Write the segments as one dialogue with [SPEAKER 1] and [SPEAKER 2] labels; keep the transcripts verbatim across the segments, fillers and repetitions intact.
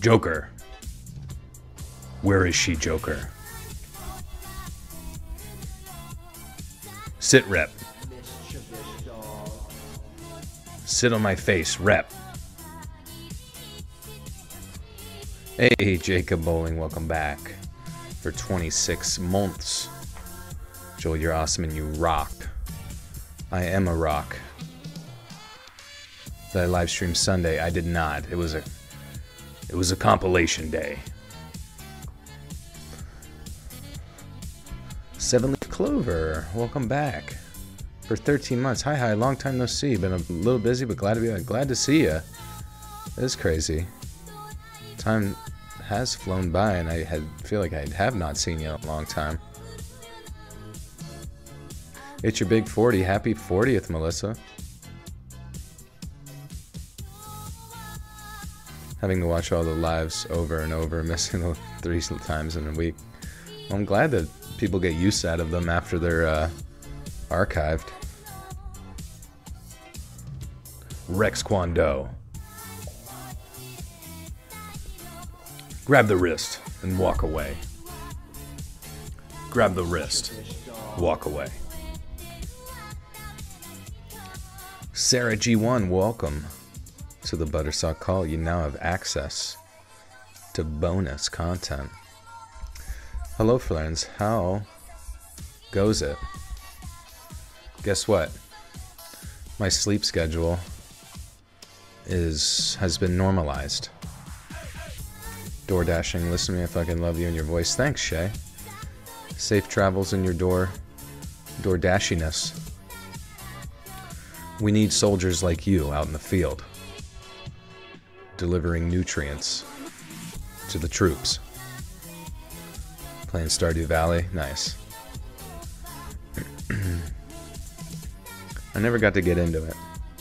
[SPEAKER 1] Joker. Where is she, Joker? Sit, rep. Sit on my face, rep. Hey, Jacob Bowling, welcome back for twenty-six months. Joel, you're awesome and you rock. I am a rock. Did I live stream Sunday? I did not. It was a, it was a compilation day. Seven Leaf Clover, welcome back for thirteen months. Hi, hi, long time no see. Been a little busy, but glad to be glad to see you. It's crazy. Time has flown by, and I had feel like I have not seen you in a long time. It's your big forty. Happy fortieth, Melissa. Having to watch all the lives over and over, missing them three times in a week. Well, I'm glad that people get use out of them after they're uh, archived. Rex Kwando. Grab the wrist and walk away. Grab the wrist. Walk away. Sarah G one, welcome to the Buttersock Call. You now have access to bonus content. Hello, friends. How goes it? Guess what? My sleep schedule is has been normalized. Door dashing. Listen to me. I fucking love you and your voice. Thanks, Shay. Safe travels in your door. Door dashiness. We need soldiers like you out in the field, delivering nutrients to the troops. Playing Stardew Valley, nice. I never got to get into it.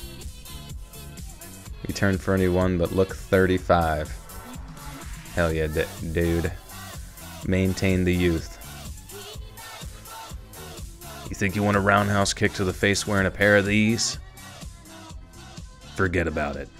[SPEAKER 1] You turned thirty-one, but look thirty-five. Hell yeah, d dude. Maintain the youth. You think you want a roundhouse kick to the face wearing a pair of these? Forget about it.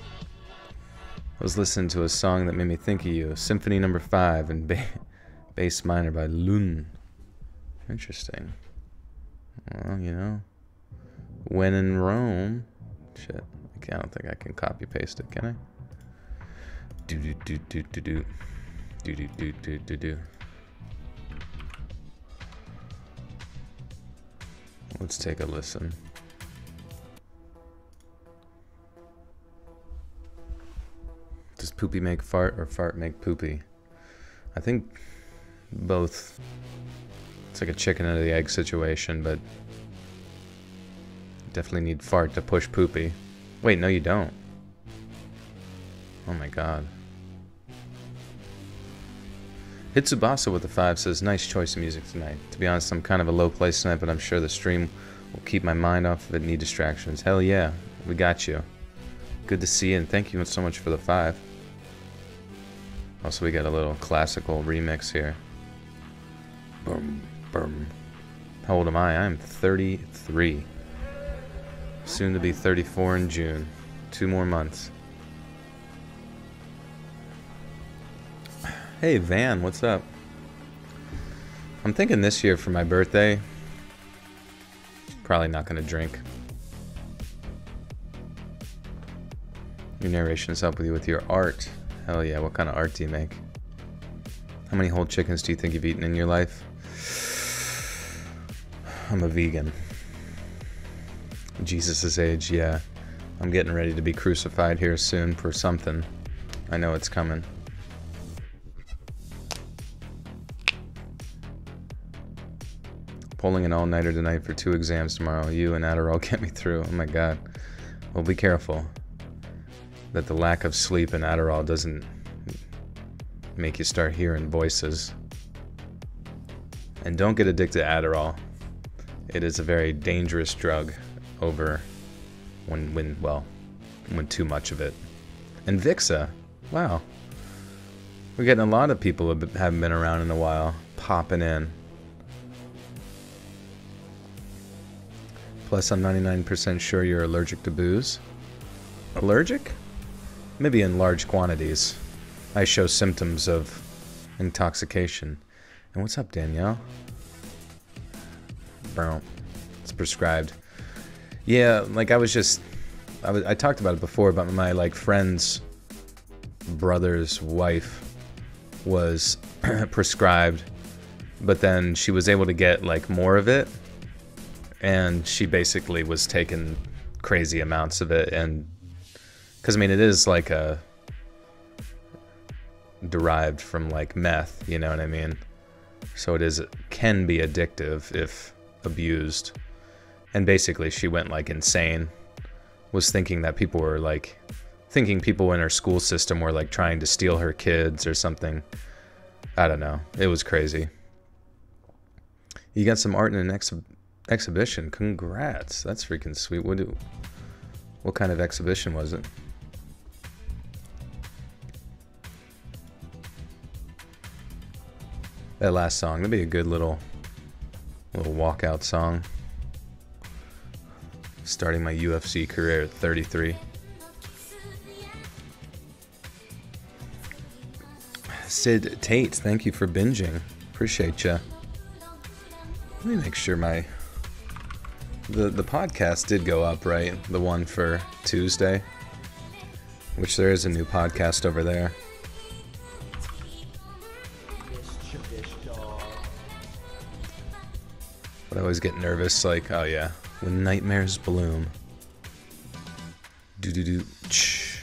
[SPEAKER 1] I was listening to a song that made me think of you. Symphony Number Five in ba bass minor by Lun. Interesting. Well, you know, when in Rome. Shit, I don't think I can copy paste it, can I? Do do do do do do do do do do do do. Let's take a listen. Does poopy make fart or fart make poopy? I think both. It's like a chicken and the egg situation, but definitely need fart to push poopy. Wait, no you don't. Oh my god. Hitsubasa with the five says, nice choice of music tonight. To be honest, I'm kind of a low place tonight, but I'm sure the stream will keep my mind off of it. Need distractions. Hell yeah, we got you. Good to see you, and thank you so much for the five. Also, we got a little classical remix here. Boom, boom. How old am I? I'm thirty-three. Soon to be thirty-four in June. Two more months. Hey Van, what's up? I'm thinking this year for my birthday, probably not gonna drink. Your narrations help with you with your art. Hell yeah, what kind of art do you make? How many whole chickens do you think you've eaten in your life? I'm a vegan. Jesus' age, yeah. I'm getting ready to be crucified here soon for something. I know it's coming. Pulling an all-nighter tonight for two exams tomorrow. You and Adderall get me through. Oh my god. Well, be careful that the lack of sleep and Adderall doesn't make you start hearing voices. And don't get addicted to Adderall. It is a very dangerous drug over when, when well, when too much of it. And Vixa. Wow. We're getting a lot of people who haven't been around in a while popping in. Plus, I'm ninety-nine percent sure you're allergic to booze. Allergic? Maybe in large quantities. I show symptoms of intoxication. And what's up, Danielle? Bro, it's prescribed. Yeah, like I was just, I, was, I talked about it before, but my like friend's brother's wife was prescribed, but then she was able to get like more of it, and she basically was taking crazy amounts of it, and because I mean it is like a derived from like meth, you know what I mean? So it is, it can be addictive if abused. And basically she went like insane, was thinking that people were like, thinking people in her school system were like trying to steal her kids or something. I don't know. It was crazy. You got some art in an ex exhibition. Congrats. That's freaking sweet. What do, what kind of exhibition was it? That last song, that'd be a good little little walkout song. Starting my U F C career at thirty-three. Sid Tate, thank you for binging. Appreciate ya. Let me make sure my the the podcast did go up, right? The one for Tuesday, which there is a new podcast over there. But I always get nervous, like, oh yeah, when nightmares bloom. Do do do. Ch.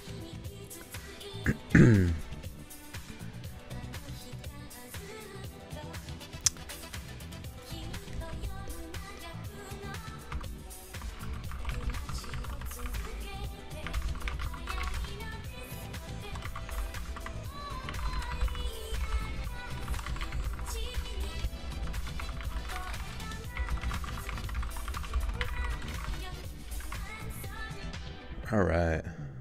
[SPEAKER 1] All right.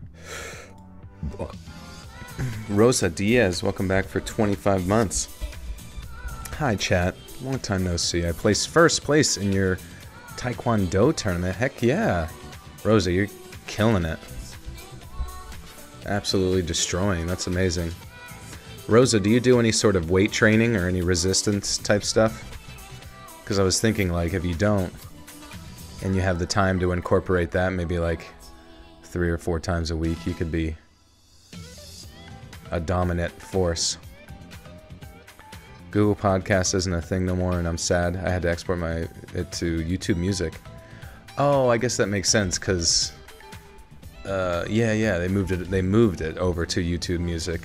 [SPEAKER 1] Rosa Diaz, welcome back for twenty-five months. Hi, chat. Long time no see. I placed first place in your Taekwondo tournament. Heck yeah. Rosa, you're killing it. Absolutely destroying. That's amazing. Rosa, do you do any sort of weight training or any resistance type stuff? Because I was thinking, like, if you don't, and you have the time to incorporate that, maybe like three or four times a week, you could be a dominant force. Google Podcast isn't a thing no more, and I'm sad. I had to export my it to YouTube Music. Oh, I guess that makes sense, because uh, yeah, yeah, they moved it. They moved it over to YouTube Music.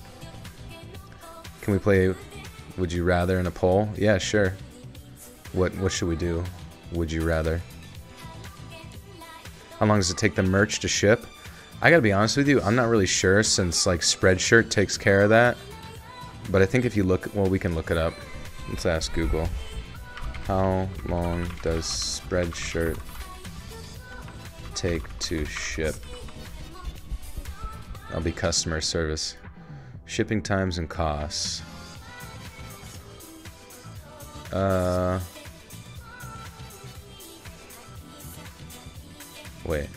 [SPEAKER 1] Can we play Would You Rather in a poll? Yeah, sure. What What should we do? Would you rather? How long does it take the merch to ship? I gotta be honest with you, I'm not really sure, since like Spreadshirt takes care of that. But I think if you look, well, we can look it up. Let's ask Google. How long does Spreadshirt take to ship? I'll be customer service. Shipping times and costs. Uh... Wait.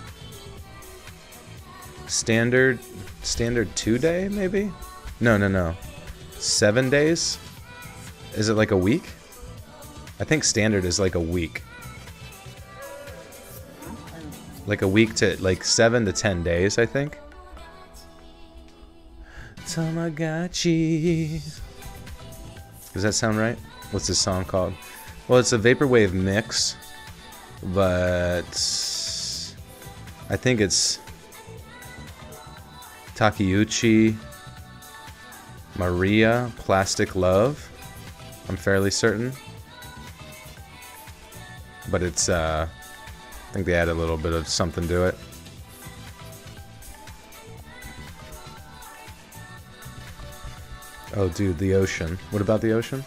[SPEAKER 1] Standard, standard two day maybe? No, no, no. Seven days? Is it like a week? I think standard is like a week. Like a week to like seven to ten days, I think. Tamagotchi. Does that sound right? What's this song called? Well, it's a vaporwave mix, but I think it's Takeuchi Maria Plastic Love. I'm fairly certain. But it's, uh, I think they add a little bit of something to it. Oh, dude, the ocean. What about the ocean?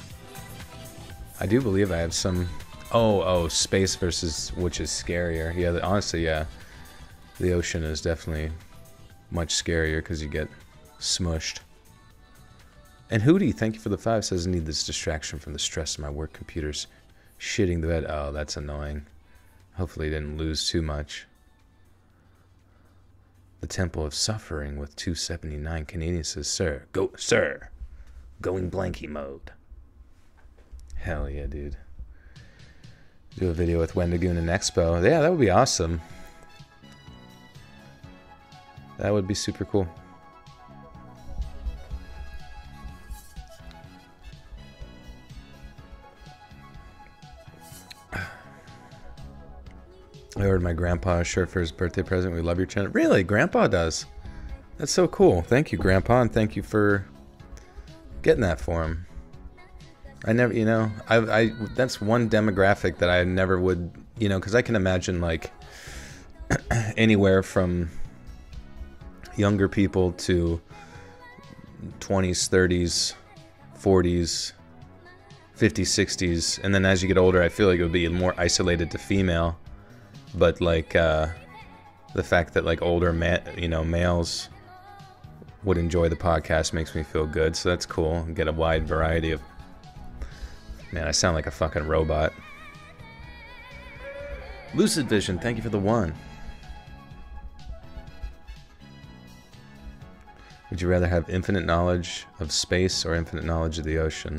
[SPEAKER 1] I do believe I have some... Oh, oh, space versus which is scarier. Yeah, honestly, yeah. The ocean is definitely much scarier because you get smushed. And Hootie, thank you for the five, says, I need this distraction from the stress of my work computers. Shitting the bed. Oh, that's annoying. Hopefully he didn't lose too much. The Temple of Suffering with two seventy-nine Canadian says, sir, go, sir, going blanky mode. Hell yeah, dude. Do a video with Wendigoon and Expo. Yeah, that would be awesome. That would be super cool. I ordered my grandpa a shirt for his birthday present. We love your channel. Really? Grandpa does? That's so cool. Thank you, Grandpa, and thank you for getting that for him. I never, you know, I, I that's one demographic that I never would, you know, because I can imagine, like, anywhere from younger people to twenties, thirties, forties, fifties, sixties, and then as you get older, I feel like it would be more isolated to female. But like uh, the fact that like older ma you know males would enjoy the podcast makes me feel good. So that's cool. Get a wide variety of. Man, I sound like a fucking robot. Lucid Vision, thank you for the one. Would you rather have infinite knowledge of space or infinite knowledge of the ocean?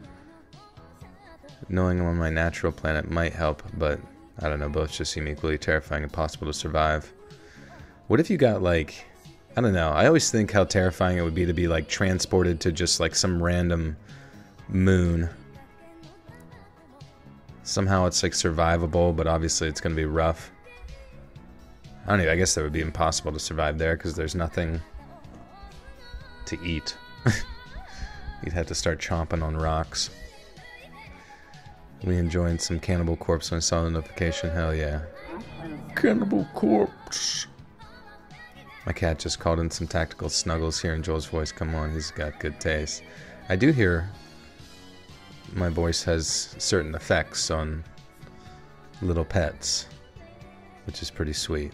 [SPEAKER 1] Knowing on my natural planet might help, but I don't know, both just seem equally terrifying and impossible to survive. What if you got, like, I don't know, I always think how terrifying it would be to be, like, transported to just, like, some random moon. Somehow it's, like, survivable, but obviously it's going to be rough. I don't know, I guess that would be impossible to survive there because there's nothing to eat. You'd have to start chomping on rocks. We enjoyed some Cannibal Corpse when I saw the notification. Hell yeah. Cannibal Corpse. My cat just called in some tactical snuggles here in Joel's voice. Come on, he's got good taste. I do hear my voice has certain effects on little pets, which is pretty sweet.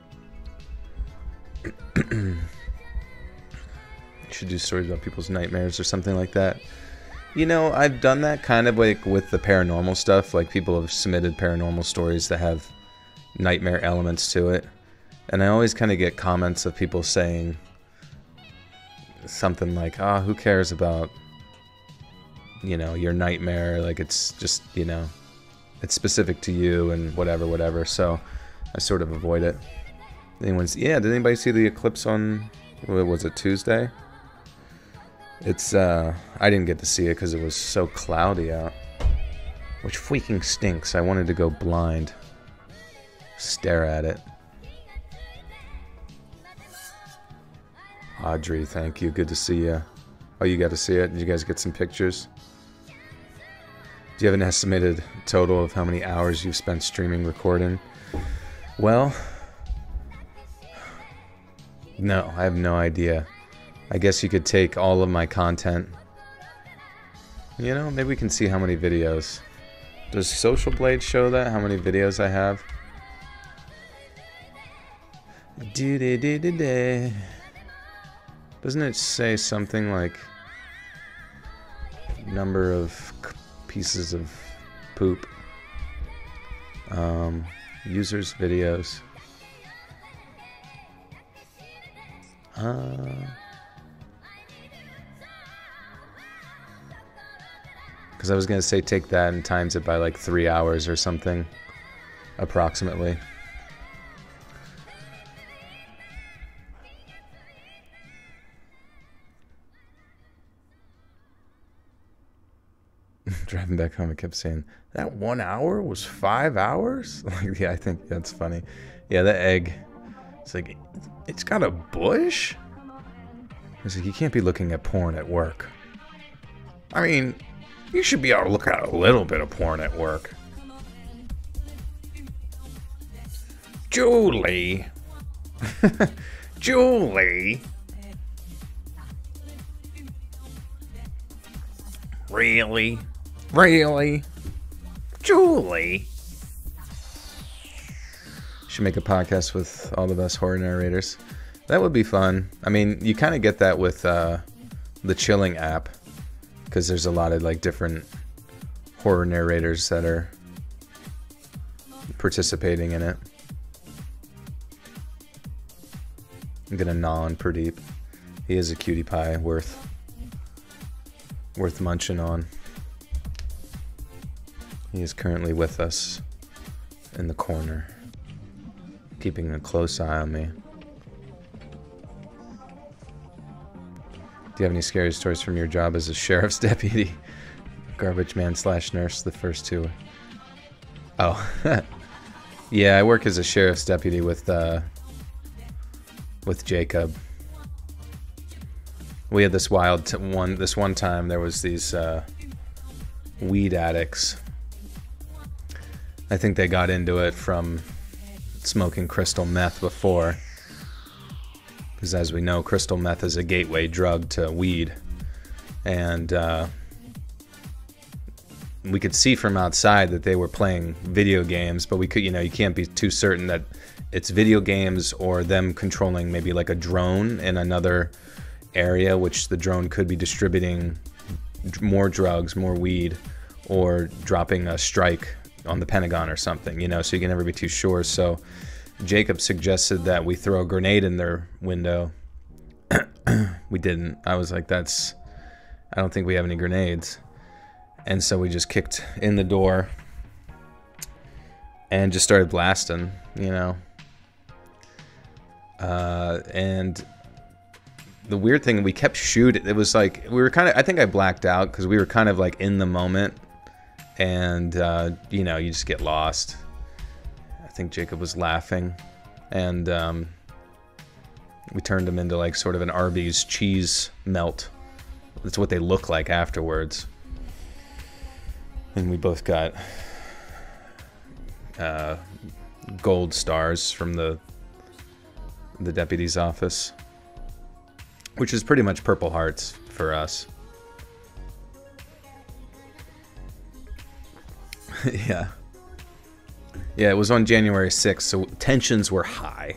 [SPEAKER 1] You should do stories about people's nightmares or something like that. You know, I've done that kind of like with the paranormal stuff. Like, people have submitted paranormal stories that have nightmare elements to it. And I always kind of get comments of people saying something like, ah, oh, who cares about, you know, your nightmare? Like, it's just, you know, it's specific to you and whatever, whatever. So I sort of avoid it. Anyone's, yeah, did anybody see the eclipse on, what was it, Tuesday? It's, uh, I didn't get to see it because it was so cloudy out. Which freaking stinks. I wanted to go blind. Stare at it. Audrey, thank you. Good to see you. Oh, you got to see it? Did you guys get some pictures? Do you have an estimated total of how many hours you've spent streaming, recording? Well, no, I have no idea. I guess you could take all of my content. You know, maybe we can see how many videos. Does Social Blade show that? How many videos I have? Doesn't it say something like number of pieces of poop? Um, users, videos. Uh... Because I was going to say take that and times it by like three hours or something, approximately. Driving back home, I kept saying, that one hour was five hours? Like, yeah, I think that's funny. Yeah, that egg, it's like, it's got a bush? It's like, you can't be looking at porn at work. I mean, you should be able to look at a little bit of porn at work. Julie. Julie. Really? Really? Julie. Should make a podcast with all the best horror narrators. That would be fun. I mean, you kind of get that with uh, the Chilling app. Because there's a lot of like different horror narrators that are participating in it. I'm gonna gnaw on Pradeep. He is a cutie pie worth worth munching on. He is currently with us in the corner, keeping a close eye on me. Do you have any scary stories from your job as a sheriff's deputy? Garbage man slash nurse, the first two. Oh. Yeah, I work as a sheriff's deputy with, uh, with Jacob. We had this wild t one, this one time there was these, uh, weed addicts. I think they got into it from smoking crystal meth before. Because as we know, crystal meth is a gateway drug to weed. And uh, we could see from outside that they were playing video games, but we could, you know, you can't be too certain that it's video games or them controlling maybe like a drone in another area, which the drone could be distributing more drugs, more weed, or dropping a strike on the Pentagon or something, you know, so you can never be too sure. So Jacob suggested that we throw a grenade in their window. We didn't. I was like, that's, I don't think we have any grenades. And so we just kicked in the door and just started blasting, you know. Uh, and the weird thing, we kept shooting. It was like, we were kind of, I think I blacked out because we were kind of like in the moment. And, uh, you know, you just get lost. I think Jacob was laughing. And um, we turned him into like sort of an Arby's cheese melt. That's what they look like afterwards. And we both got uh, gold stars from the the deputy's office, which is pretty much Purple Hearts for us. Yeah. Yeah, it was on January sixth, so tensions were high.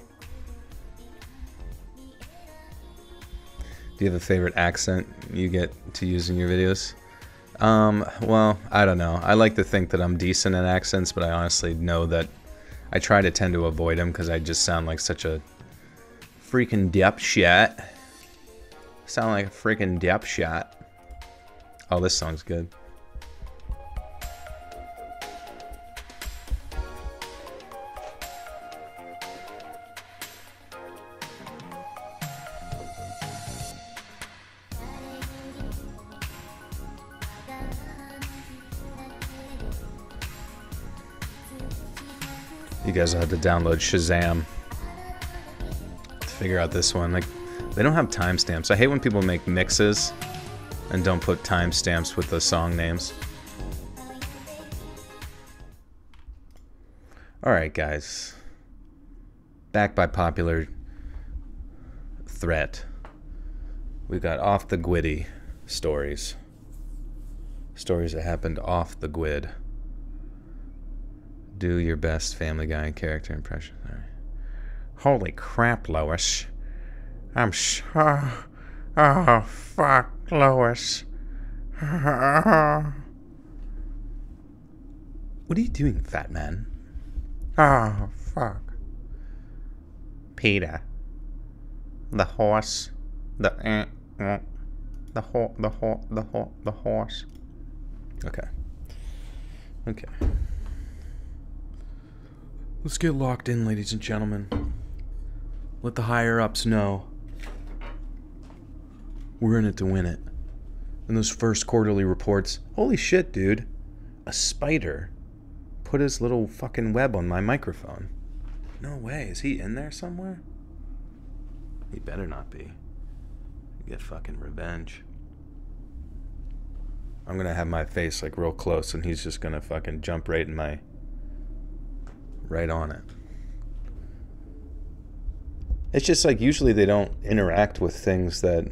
[SPEAKER 1] Do you have a favorite accent you get to use in your videos? Um, well, I don't know. I like to think that I'm decent at accents, but I honestly know that I try to tend to avoid them because I just sound like such a freaking dipshit. Sound like a freaking dipshit. Oh, this song's good. You guys will have to download Shazam to figure out this one. Like, they don't have timestamps. I hate when people make mixes and don't put timestamps with the song names. Alright, guys. Back by popular threat. We got off the gwiddy stories. Stories that happened off the gwid. Do your best Family Guy character impression. All right. Holy crap, Lois. I'm so... Oh, fuck, Lois. What are you doing, fat man? Oh, fuck. Peter. The horse. The... Uh, uh, the ho... The ho... The ho... The horse. Okay. Okay. Let's get locked in, ladies and gentlemen. Let the higher-ups know we're in it to win it. And those first quarterly reports... Holy shit, dude. A spider put his little fucking web on my microphone. No way. Is he in there somewhere? He better not be. Get fucking revenge. I'm gonna have my face, like, real close, and he's just gonna fucking jump right in my... right on it. It's just like usually they don't interact with things that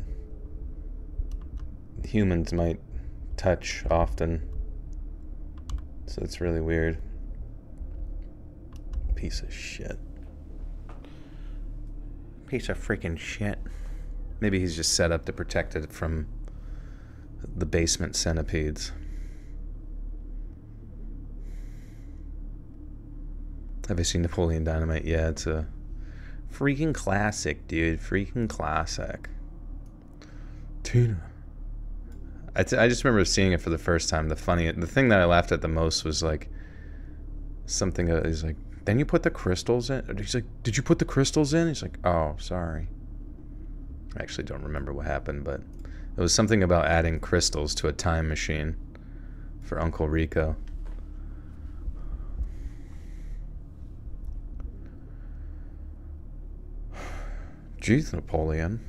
[SPEAKER 1] humans might touch often. So it's really weird. Piece of shit. Piece of freaking shit. Maybe he's just set up to protect it from the basement centipedes. Have I seen Napoleon Dynamite? Yeah, it's a Freaking classic, dude. Freaking classic. Tina. I, t- I just remember seeing it for the first time. The funny, the thing that I laughed at the most was like something. Uh, he's like, then you put the crystals in. He's like, did you put the crystals in? He's like, oh, sorry. I actually don't remember what happened, but it was something about adding crystals to a time machine for Uncle Rico. Jeez, Napoleon.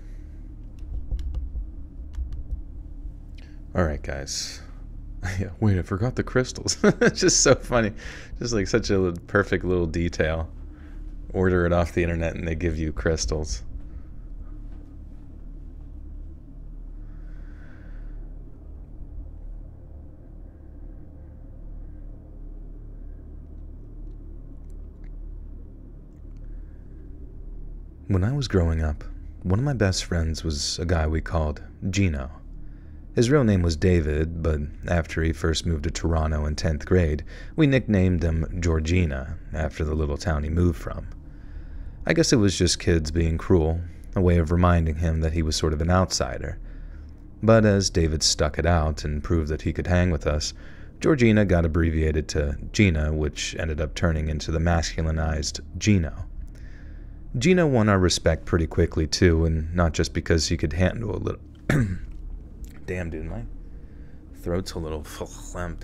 [SPEAKER 1] Alright, guys. Yeah, wait, I forgot the crystals. It's just so funny. Just like such a perfect little detail. Order it off the internet and they give you crystals. When I was growing up, one of my best friends was a guy we called Gino. His real name was David, but after he first moved to Toronto in tenth grade, we nicknamed him Georgina, after the little town he moved from. I guess it was just kids being cruel, a way of reminding him that he was sort of an outsider. But as David stuck it out and proved that he could hang with us, Georgina got abbreviated to Gina, which ended up turning into the masculinized Gino. Gino won our respect pretty quickly too, and not just because he could handle a little... Damn, dude, my throat's a little verklempt.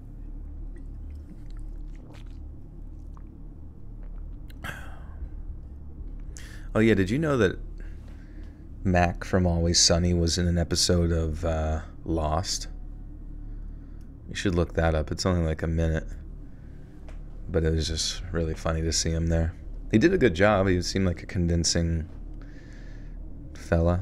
[SPEAKER 1] Oh yeah, did you know that Mac from Always Sunny was in an episode of uh, Lost? You should look that up. It's only like a minute. But it was just really funny to see him there. He did a good job. He seemed like a convincing fella.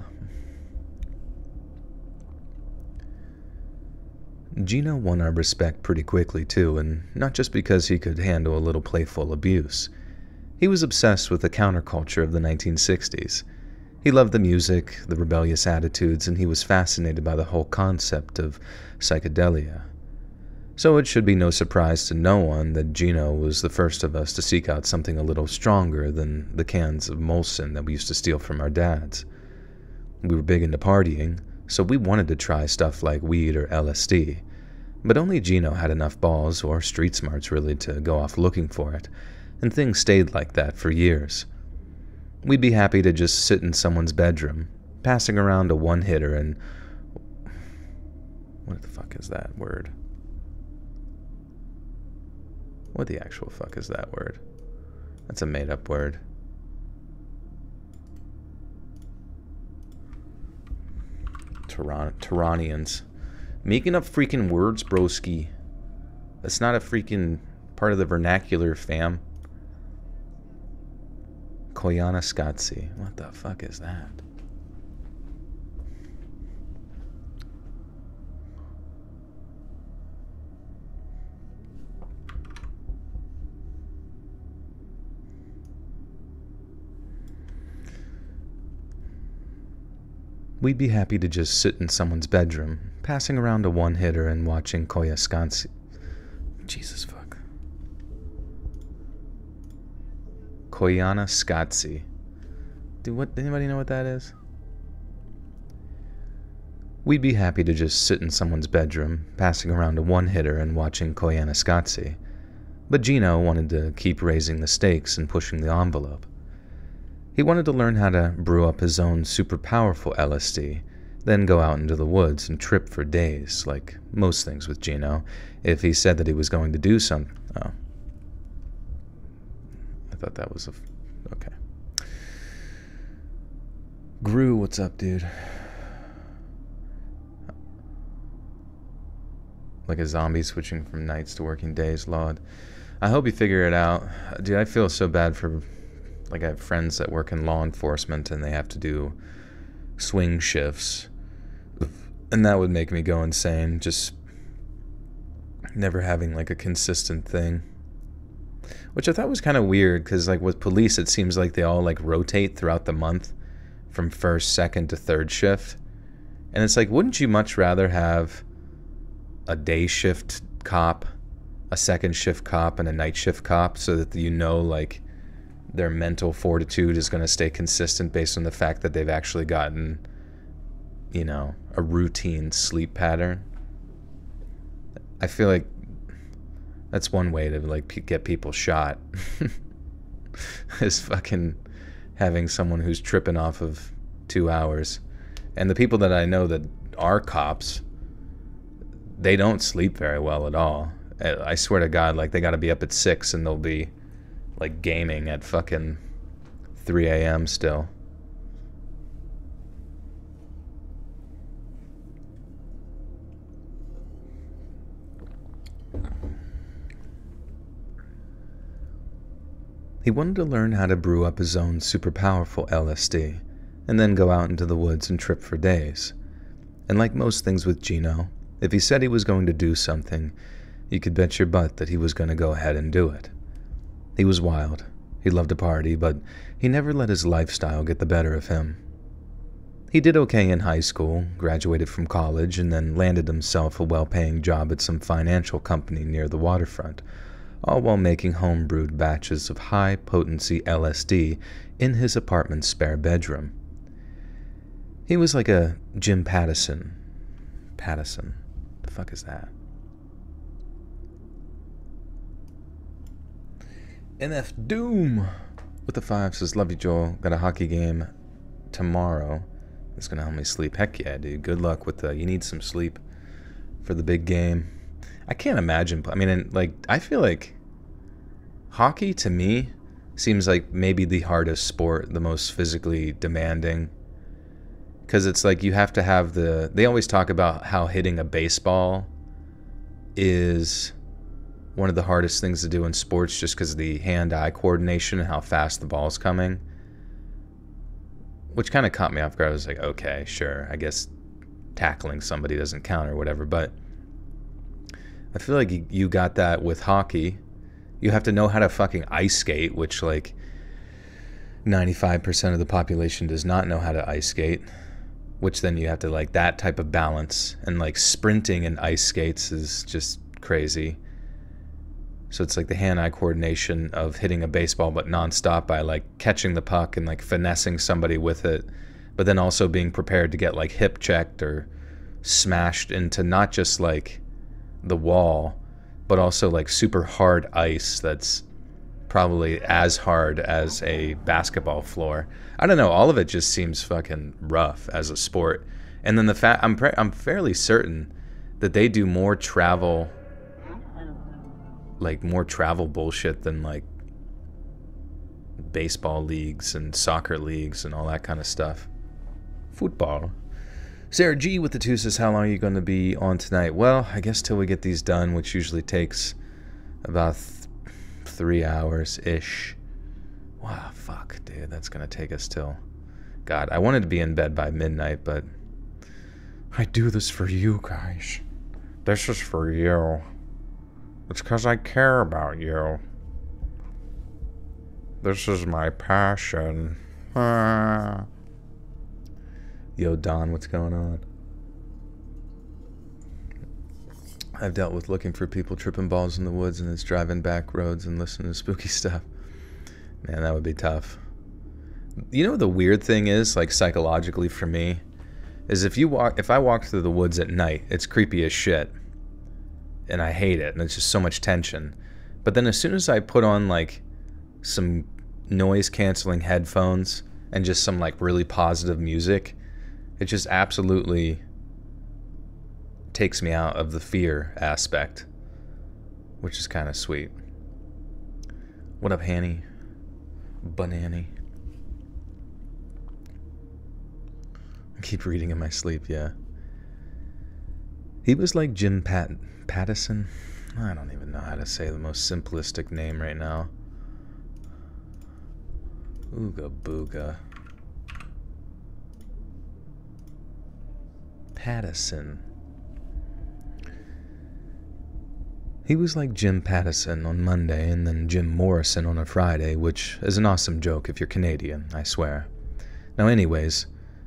[SPEAKER 1] Gino won our respect pretty quickly too, and not just because he could handle a little playful abuse. He was obsessed with the counterculture of the nineteen sixties. He loved the music, the rebellious attitudes, and he was fascinated by the whole concept of psychedelia. So it should be no surprise to no one that Gino was the first of us to seek out something a little stronger than the cans of Molson that we used to steal from our dads. We were big into partying, so we wanted to try stuff like weed or L S D, but only Gino had enough balls or street smarts really to go off looking for it, and things stayed like that for years. We'd be happy to just sit in someone's bedroom, passing around a one-hitter and... What the fuck is that word? What the actual fuck is that word? That's a made-up word. Tyran- Tyranians. Making up freaking words, broski. That's not a freaking part of the vernacular, fam. Koyana Scotzi. What the fuck is that? We'd be happy to just sit in someone's bedroom, passing around a one-hitter and watching Koya Scotzi. Jesus fuck. Koyana Scotzi. Do what? Anybody know what that is? We'd be happy to just sit in someone's bedroom, passing around a one-hitter and watching Koyana Scotzi. But Gino wanted to keep raising the stakes and pushing the envelope. He wanted to learn how to brew up his own super powerful L S D, then go out into the woods and trip for days, like most things with Gino, if he said that he was going to do something. Oh. I thought that was a... Okay. Gru, what's up, dude? Like a zombie switching from nights to working days, Lord. I hope you figure it out. Dude, I feel so bad for... Like, I have friends that work in law enforcement and they have to do swing shifts. And that would make me go insane, just never having, like, a consistent thing. Which I thought was kind of weird, because, like, with police, it seems like they all, like, rotate throughout the month from first, second to third shift. And it's like, wouldn't you much rather have a day shift cop, a second shift cop, and a night shift cop so that you know, like... their mental fortitude is going to stay consistent based on the fact that they've actually gotten, you know, a routine sleep pattern. I feel like that's one way to like p- get people shot. Is fucking having someone who's tripping off of two hours. And the people that I know that are cops, they don't sleep very well at all. I swear to God, like they got to be up at six and they'll be like gaming at fucking three a.m. still. He wanted to learn how to brew up his own super powerful L S D and then go out into the woods and trip for days. And like most things with Gino, if he said he was going to do something, you could bet your butt that he was going to go ahead and do it. He was wild. He loved to party, but he never let his lifestyle get the better of him. He did okay in high school, graduated from college, and then landed himself a well-paying job at some financial company near the waterfront, all while making home-brewed batches of high-potency L S D in his apartment's spare bedroom. He was like a Jim Pattison. Pattison? The fuck is that? N F Doom with the five says, love you, Joel. Got a hockey game tomorrow. It's gonna help me sleep. Heck yeah, dude. Good luck with the, you need some sleep for the big game. I can't imagine. I mean, like, I feel like hockey to me seems like maybe the hardest sport, the most physically demanding. Because it's like you have to have the, they always talk about how hitting a baseball is one of the hardest things to do in sports just because of the hand-eye coordination and how fast the ball's coming. Which kind of caught me off guard. I was like, okay, sure, I guess tackling somebody doesn't count or whatever, but I feel like you, you got that with hockey. You have to know how to fucking ice skate, which like ninety-five percent of the population does not know how to ice skate, which then you have to like that type of balance, and like sprinting in ice skates is just crazy. So it's like the hand-eye coordination of hitting a baseball but nonstop by like catching the puck and like finessing somebody with it, but then also being prepared to get like hip checked or smashed into not just like the wall, but also like super hard ice that's probably as hard as a basketball floor. I don't know, all of it just seems fucking rough as a sport. And then the fact, I'm pre- I'm fairly certain that they do more travel, like more travel bullshit than like baseball leagues and soccer leagues and all that kind of stuff. Football. Sarah G with the two says, how long are you going to be on tonight? Well, I guess till we get these done, which usually takes about th- three hours-ish. Wow, fuck, dude. That's going to take us till... God, I wanted to be in bed by midnight, but... I do this for you guys. This is for you. It's because I care about you. This is my passion. Ah. Yo, Don, what's going on? I've dealt with looking for people tripping balls in the woods and it's driving back roads and listening to spooky stuff. Man, that would be tough. You know, the weird thing is, like psychologically for me, is if you walk, if I walk through the woods at night, it's creepy as shit. And I hate it, and it's just so much tension. But then as soon as I put on like some noise-canceling headphones and just some like really positive music, it just absolutely takes me out of the fear aspect, which is kind of sweet. What up, Hanny? Banani. I keep reading in my sleep, yeah. He was like Jim Pat Pattison. I don't even know how to say the most simplistic name right now. Ooga booga. Pattison. He was like Jim Pattison on Monday and then Jim Morrison on a Friday, which is an awesome joke if you're Canadian, I swear. Now anyways,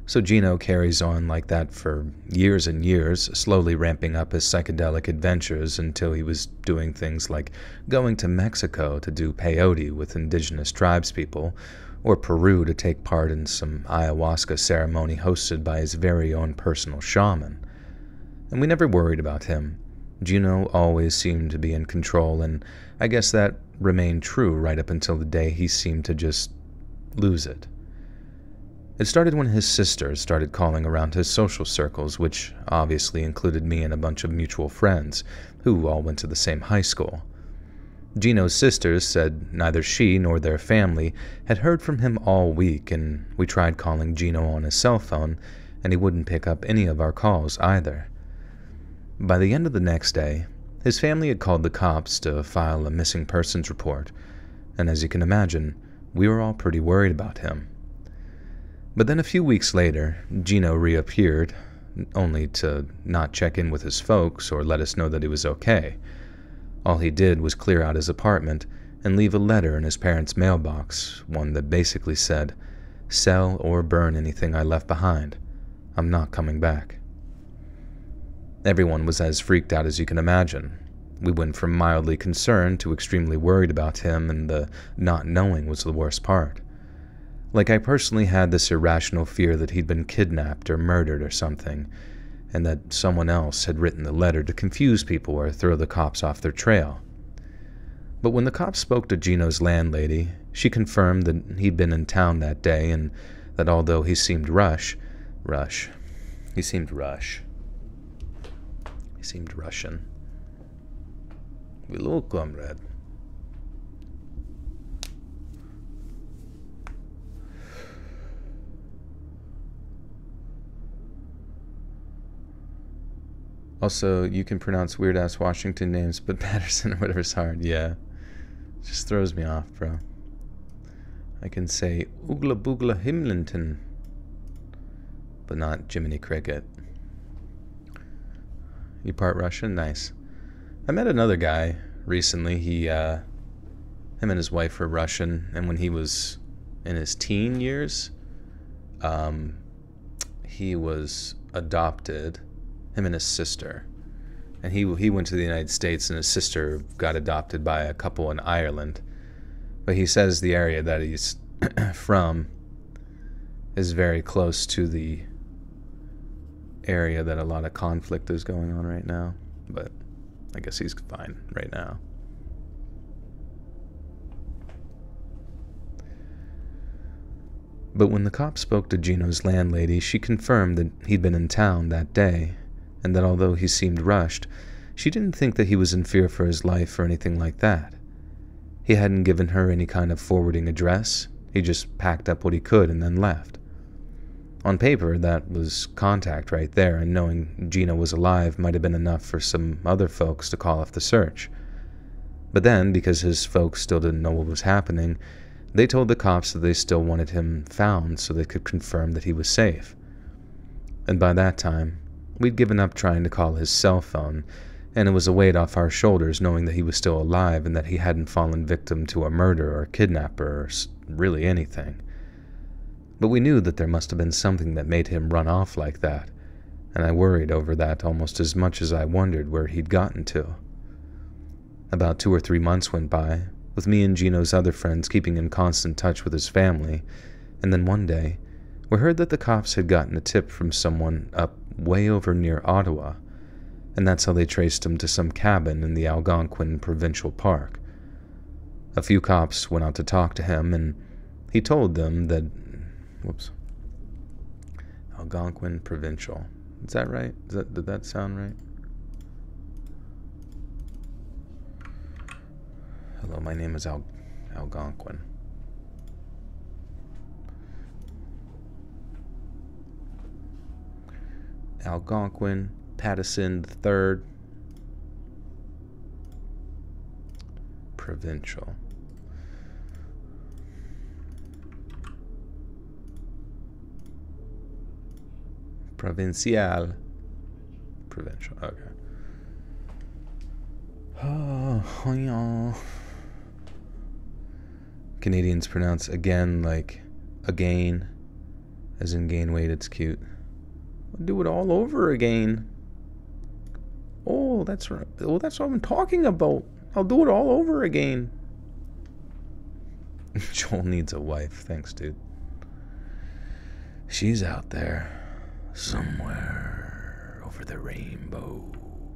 [SPEAKER 1] So Gino carries on like that for years and years, slowly ramping up his psychedelic adventures until he was doing things like going to Mexico to do peyote with indigenous tribespeople, or Peru to take part in some ayahuasca ceremony hosted by his very own personal shaman. And we never worried about him. Gino always seemed to be in control, and I guess that remained true right up until the day he seemed to just lose it. It started when his sisters started calling around his social circles, which obviously included me and a bunch of mutual friends, who all went to the same high school. Gino's sisters said neither she nor their family had heard from him all week, and we tried calling Gino on his cell phone, and he wouldn't pick up any of our calls either. By the end of the next day, his family had called the cops to file a missing persons report, and as you can imagine, we were all pretty worried about him. But then a few weeks later, Gino reappeared, only to not check in with his folks or let us know that he was okay. All he did was clear out his apartment and leave a letter in his parents' mailbox, one that basically said, "Sell or burn anything I left behind. I'm not coming back." Everyone was as freaked out as you can imagine. We went from mildly concerned to extremely worried about him, and the not knowing was the worst part. Like, I personally had this irrational fear that he'd been kidnapped or murdered or something, and that someone else had written the letter to confuse people or throw the cops off their trail. But when the cops spoke to Gino's landlady, she confirmed that he'd been in town that day, and that although he seemed rush, rush, he seemed rush, he seemed Russian. Hello, comrade. Also, you can pronounce weird-ass Washington names, but Patterson or whatever's hard. Yeah. Just throws me off, bro. I can say Oogla Boogla Himlinton, but not Jiminy Cricket. You part Russian? Nice. I met another guy recently. He, uh, him and his wife were Russian, and when he was in his teen years, um, he was adopted. Him and his sister, and he he went to the United States, and his sister got adopted by a couple in Ireland. But he says the area that he's from is very close to the area that a lot of conflict is going on right now. But I guess he's fine right now. But when the cop spoke to Gino's landlady, she confirmed that he'd been in town that day, and that although he seemed rushed, she didn't think that he was in fear for his life or anything like that. He hadn't given her any kind of forwarding address. He just packed up what he could and then left. On paper, that was contact right there, and knowing Gino was alive might have been enough for some other folks to call off the search. But then, because his folks still didn't know what was happening, they told the cops that they still wanted him found so they could confirm that he was safe. And by that time, we'd given up trying to call his cell phone, and it was a weight off our shoulders knowing that he was still alive and that he hadn't fallen victim to a murder or a kidnapper or really anything. But we knew that there must have been something that made him run off like that, and I worried over that almost as much as I wondered where he'd gotten to. About two or three months went by, with me and Gino's other friends keeping in constant touch with his family, and then one day, we heard that the cops had gotten a tip from someone up way over near Ottawa, and that's how they traced him to some cabin in the Algonquin Provincial Park. A few cops went out to talk to him, and he told them that... Whoops. Algonquin Provincial. Is that right? Is that, did that sound right? Hello, my name is Al Algonquin. Algonquin Patterson the third Provincial. Provincial. Provincial. Okay. Oh, yeah. Canadians pronounce again like again, As in gain weight, it's cute. I'll do it all over again. Oh, that's right. Oh, that's what I'm talking about. I'll do it all over again. Joel needs a wife. Thanks, dude. She's out there. Somewhere over the rainbow.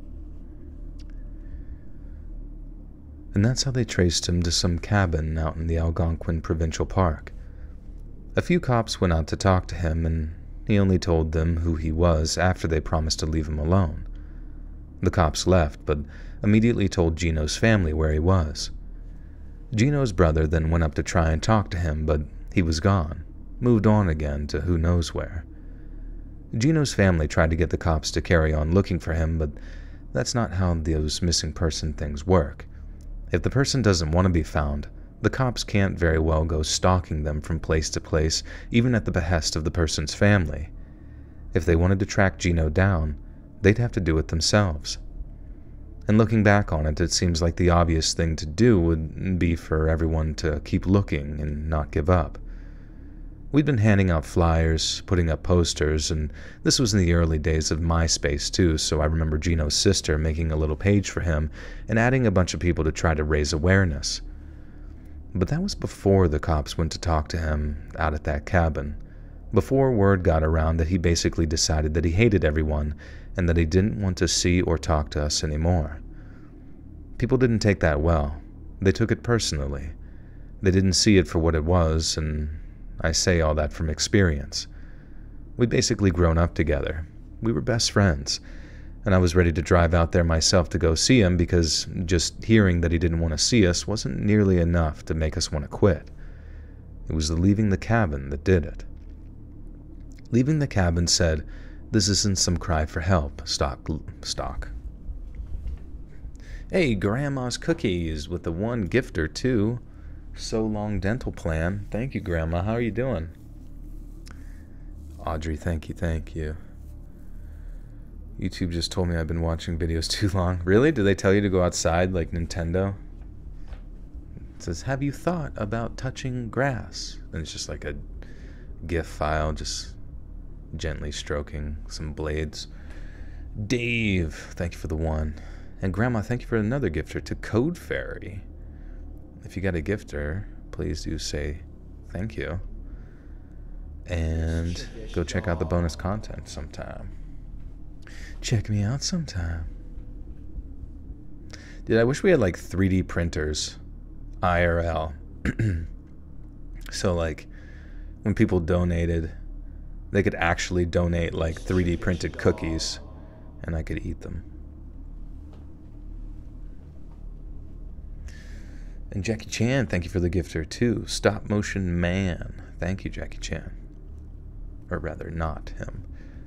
[SPEAKER 1] And that's how they traced him to some cabin out in the Algonquin Provincial Park. A few cops went out to talk to him, and he only told them who he was after they promised to leave him alone. The cops left, but immediately told Gino's family where he was. Gino's brother then went up to try and talk to him, but he was gone, moved on again to who knows where. Gino's family tried to get the cops to carry on looking for him, but that's not how those missing person things work. If the person doesn't want to be found, the cops can't very well go stalking them from place to place, even at the behest of the person's family. If they wanted to track Gino down, they'd have to do it themselves. And looking back on it, it seems like the obvious thing to do would be for everyone to keep looking and not give up. We'd been handing out flyers, putting up posters, and this was in the early days of MySpace too, so I remember Gino's sister making a little page for him and adding a bunch of people to try to raise awareness. But that was before the cops went to talk to him out at that cabin, before word got around that he basically decided that he hated everyone and that he didn't want to see or talk to us anymore. People didn't take that well. They took it personally. They didn't see it for what it was, and I say all that from experience. We'd basically grown up together. We were best friends, and I was ready to drive out there myself to go see him because just hearing that he didn't want to see us wasn't nearly enough to make us want to quit. It was the leaving the cabin that did it. Leaving the cabin said, "This isn't some cry for help, stock, stock." Hey, Grandma's Cookies with the one gifter too. So Long Dental Plan. Thank you, Grandma. How are you doing? Audrey, thank you, thank you. YouTube just told me I've been watching videos too long. Really? Did they tell you to go outside like Nintendo? It says, have you thought about touching grass? And it's just like a GIF file, just gently stroking some blades. Dave, thank you for the one. And Grandma, thank you for another gifter to Code Fairy. If you got a gifter, please do say thank you. And go check out the bonus content sometime. Check me out sometime. Dude, I wish we had like three D printers, I R L. So like when people donated, they could actually donate like three D printed cookies and I could eat them. And Jackie Chan, thank you for the gifter too. Stop Motion Man. Thank you, Jackie Chan. Or rather, not him.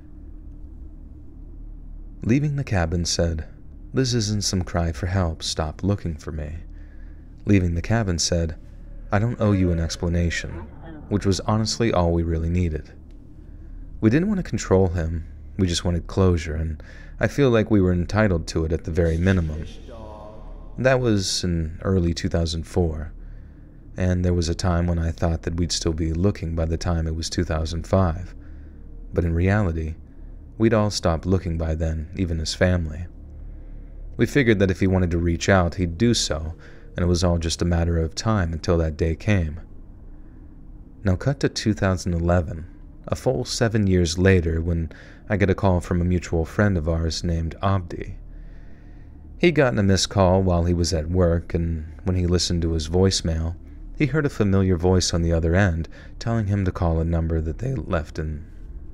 [SPEAKER 1] Leaving the cabin said, "This isn't some cry for help. Stop looking for me." Leaving the cabin said, "I don't owe you an explanation," which was honestly all we really needed. We didn't want to control him. We just wanted closure, and I feel like we were entitled to it at the very minimum. That was in early two thousand four, and there was a time when I thought that we'd still be looking by the time it was two thousand five. But in reality, we'd all stopped looking by then, even as family. We figured that if he wanted to reach out, he'd do so, and it was all just a matter of time until that day came. Now cut to two thousand eleven, a full seven years later, when I get a call from a mutual friend of ours named Abdi. He'd gotten a missed call while he was at work, and when he listened to his voicemail, he heard a familiar voice on the other end telling him to call a number that they left in.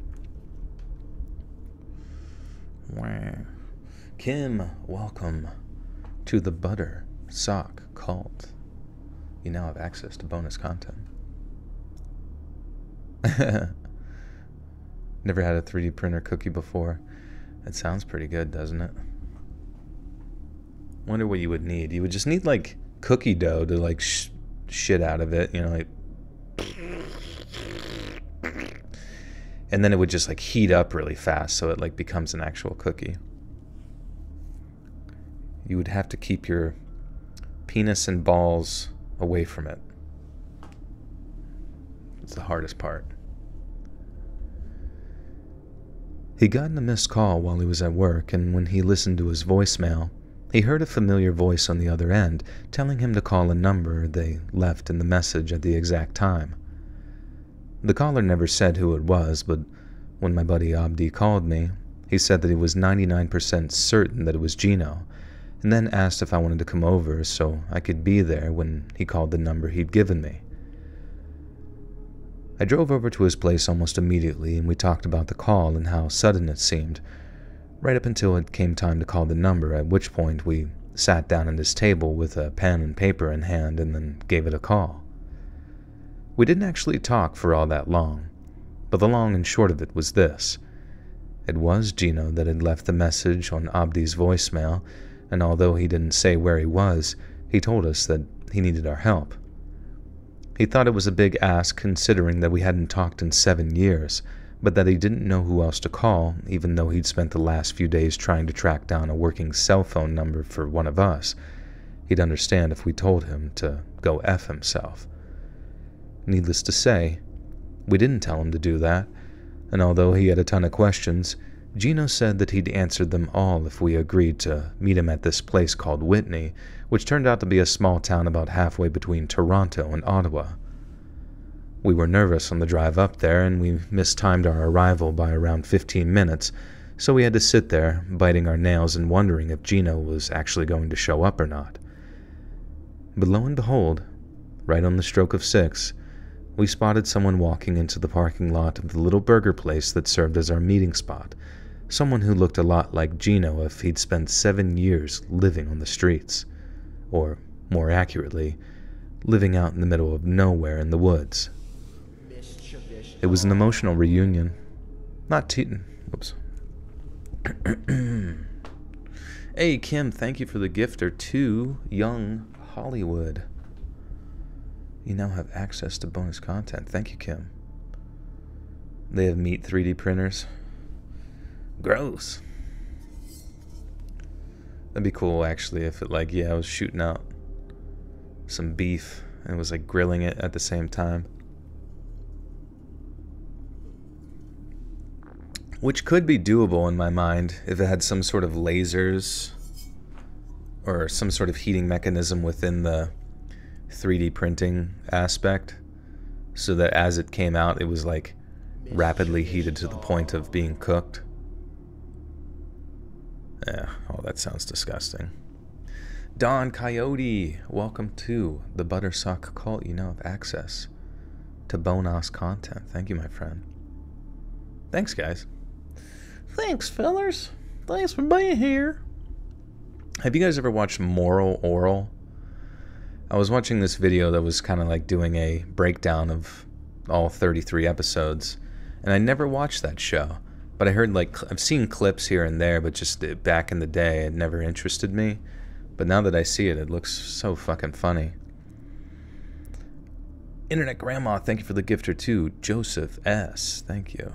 [SPEAKER 1] Kim, welcome to the Butter Sock Cult. You now have access to bonus content. Never had a three D printer cookie before. That sounds pretty good, doesn't it? Wonder what you would need. You would just need like cookie dough to like sh shit out of it, you know, like, and then it would just like heat up really fast so it like becomes an actual cookie. You would have to keep your penis and balls away from it. It's the hardest part. He'd gotten a missed call while he was at work, and when he listened to his voicemail, he heard a familiar voice on the other end telling him to call a number they left in the message at the exact time. The caller never said who it was, but when my buddy Abdi called me, he said that he was ninety-nine percent certain that it was Gino, and then asked if I wanted to come over so I could be there when he called the number he'd given me. I drove over to his place almost immediately, and we talked about the call and how sudden it seemed, right up until it came time to call the number, at which point we sat down at his table with a pen and paper in hand and then gave it a call. We didn't actually talk for all that long, but the long and short of it was this. It was Gino that had left the message on Abdi's voicemail, and although he didn't say where he was, he told us that he needed our help. He thought it was a big ask considering that we hadn't talked in seven years, but that he didn't know who else to call, even though he'd spent the last few days trying to track down a working cell phone number for one of us. He'd understand if we told him to go F himself. Needless to say, we didn't tell him to do that, and although he had a ton of questions, Gino said that he'd answered them all if we agreed to meet him at this place called Whitney, which turned out to be a small town about halfway between Toronto and Ottawa. We were nervous on the drive up there, and we mistimed our arrival by around fifteen minutes, so we had to sit there, biting our nails and wondering if Gino was actually going to show up or not. But lo and behold, right on the stroke of six, we spotted someone walking into the parking lot of the little burger place that served as our meeting spot, someone who looked a lot like Gino if he'd spent seven years living on the streets, or, more accurately, living out in the middle of nowhere in the woods. It was an emotional reunion. Not too... Whoops. Hey, Kim, thank you for the gifter to Young Hollywood. You now have access to bonus content. Thank you, Kim. They have meat three D printers. Gross. That'd be cool, actually, if it, like, yeah, I was shooting out some beef and it was, like, grilling it at the same time. Which could be doable in my mind if it had some sort of lasers or some sort of heating mechanism within the three D printing aspect, so that as it came out, it was, like, rapidly heated to the point of being cooked. Yeah, oh, that sounds disgusting. Don Coyote, welcome to the Buttersock Cult. You now have access to bonus content. Thank you, my friend. Thanks, guys. Thanks, fellers. Thanks for being here. Have you guys ever watched Moral Oral? I was watching this video that was kind of like doing a breakdown of all thirty-three episodes, and I never watched that show. But I heard, like, I've seen clips here and there, but just back in the day, it never interested me. But now that I see it, it looks so fucking funny. Internet Grandma, thank you for the gifter too. Joseph S, thank you.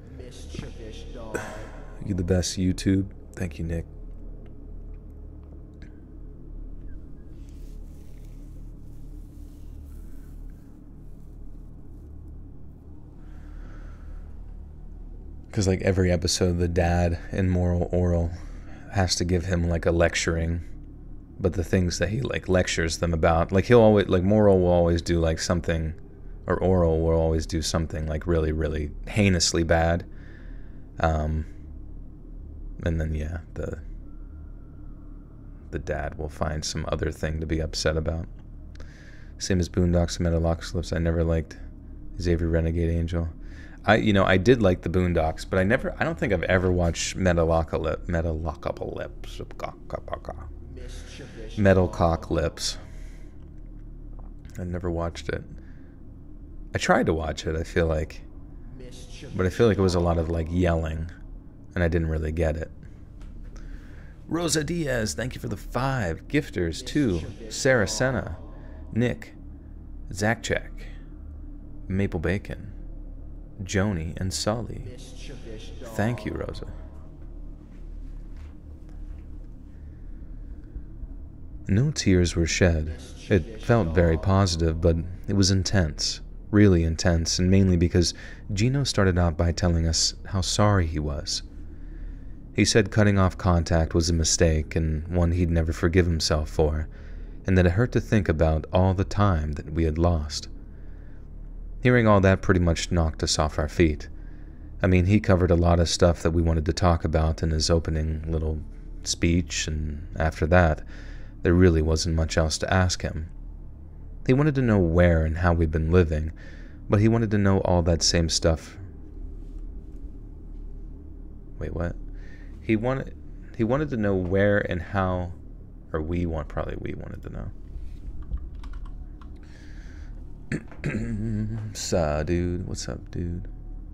[SPEAKER 1] You the best, YouTube. Thank you, Nick. Because, like, every episode, the dad in Moral Oral has to give him, like, a lecturing. But the things that he, like, lectures them about, like, he'll always, like, Moral will always do, like, something, or Oral will always do something, like, really, really heinously bad. Um, and then, yeah, the, the dad will find some other thing to be upset about. Same as Boondocks and Metalocalypse. I never liked Xavier Renegade Angel. I, you know, I did like the Boondocks, but I never, I don't think I've ever watched Metalocalypse. Metalocalypse. Metalocalypse. I never watched it. I tried to watch it, I feel like. But I feel like it was a lot of, like, yelling, and I didn't really get it. Rosa Diaz, thank you for the five. Gifters, too. Sarah Senna. Nick. Zakchek. Maple Bacon. Joni and Sully. Thank you, Rosa. No tears were shed. It felt very positive, but it was intense. Really intense, and mainly because Gino started out by telling us how sorry he was. He said cutting off contact was a mistake and one he'd never forgive himself for, and that it hurt to think about all the time that we had lost. Hearing all that pretty much knocked us off our feet. I mean, he covered a lot of stuff that we wanted to talk about in his opening little speech, and after that, there really wasn't much else to ask him. He wanted to know where and how we'd been living, but he wanted to know all that same stuff. Wait, what? He wanted he wanted to know where and how, or we want probably we wanted to know. Saw, dude. What's up, dude?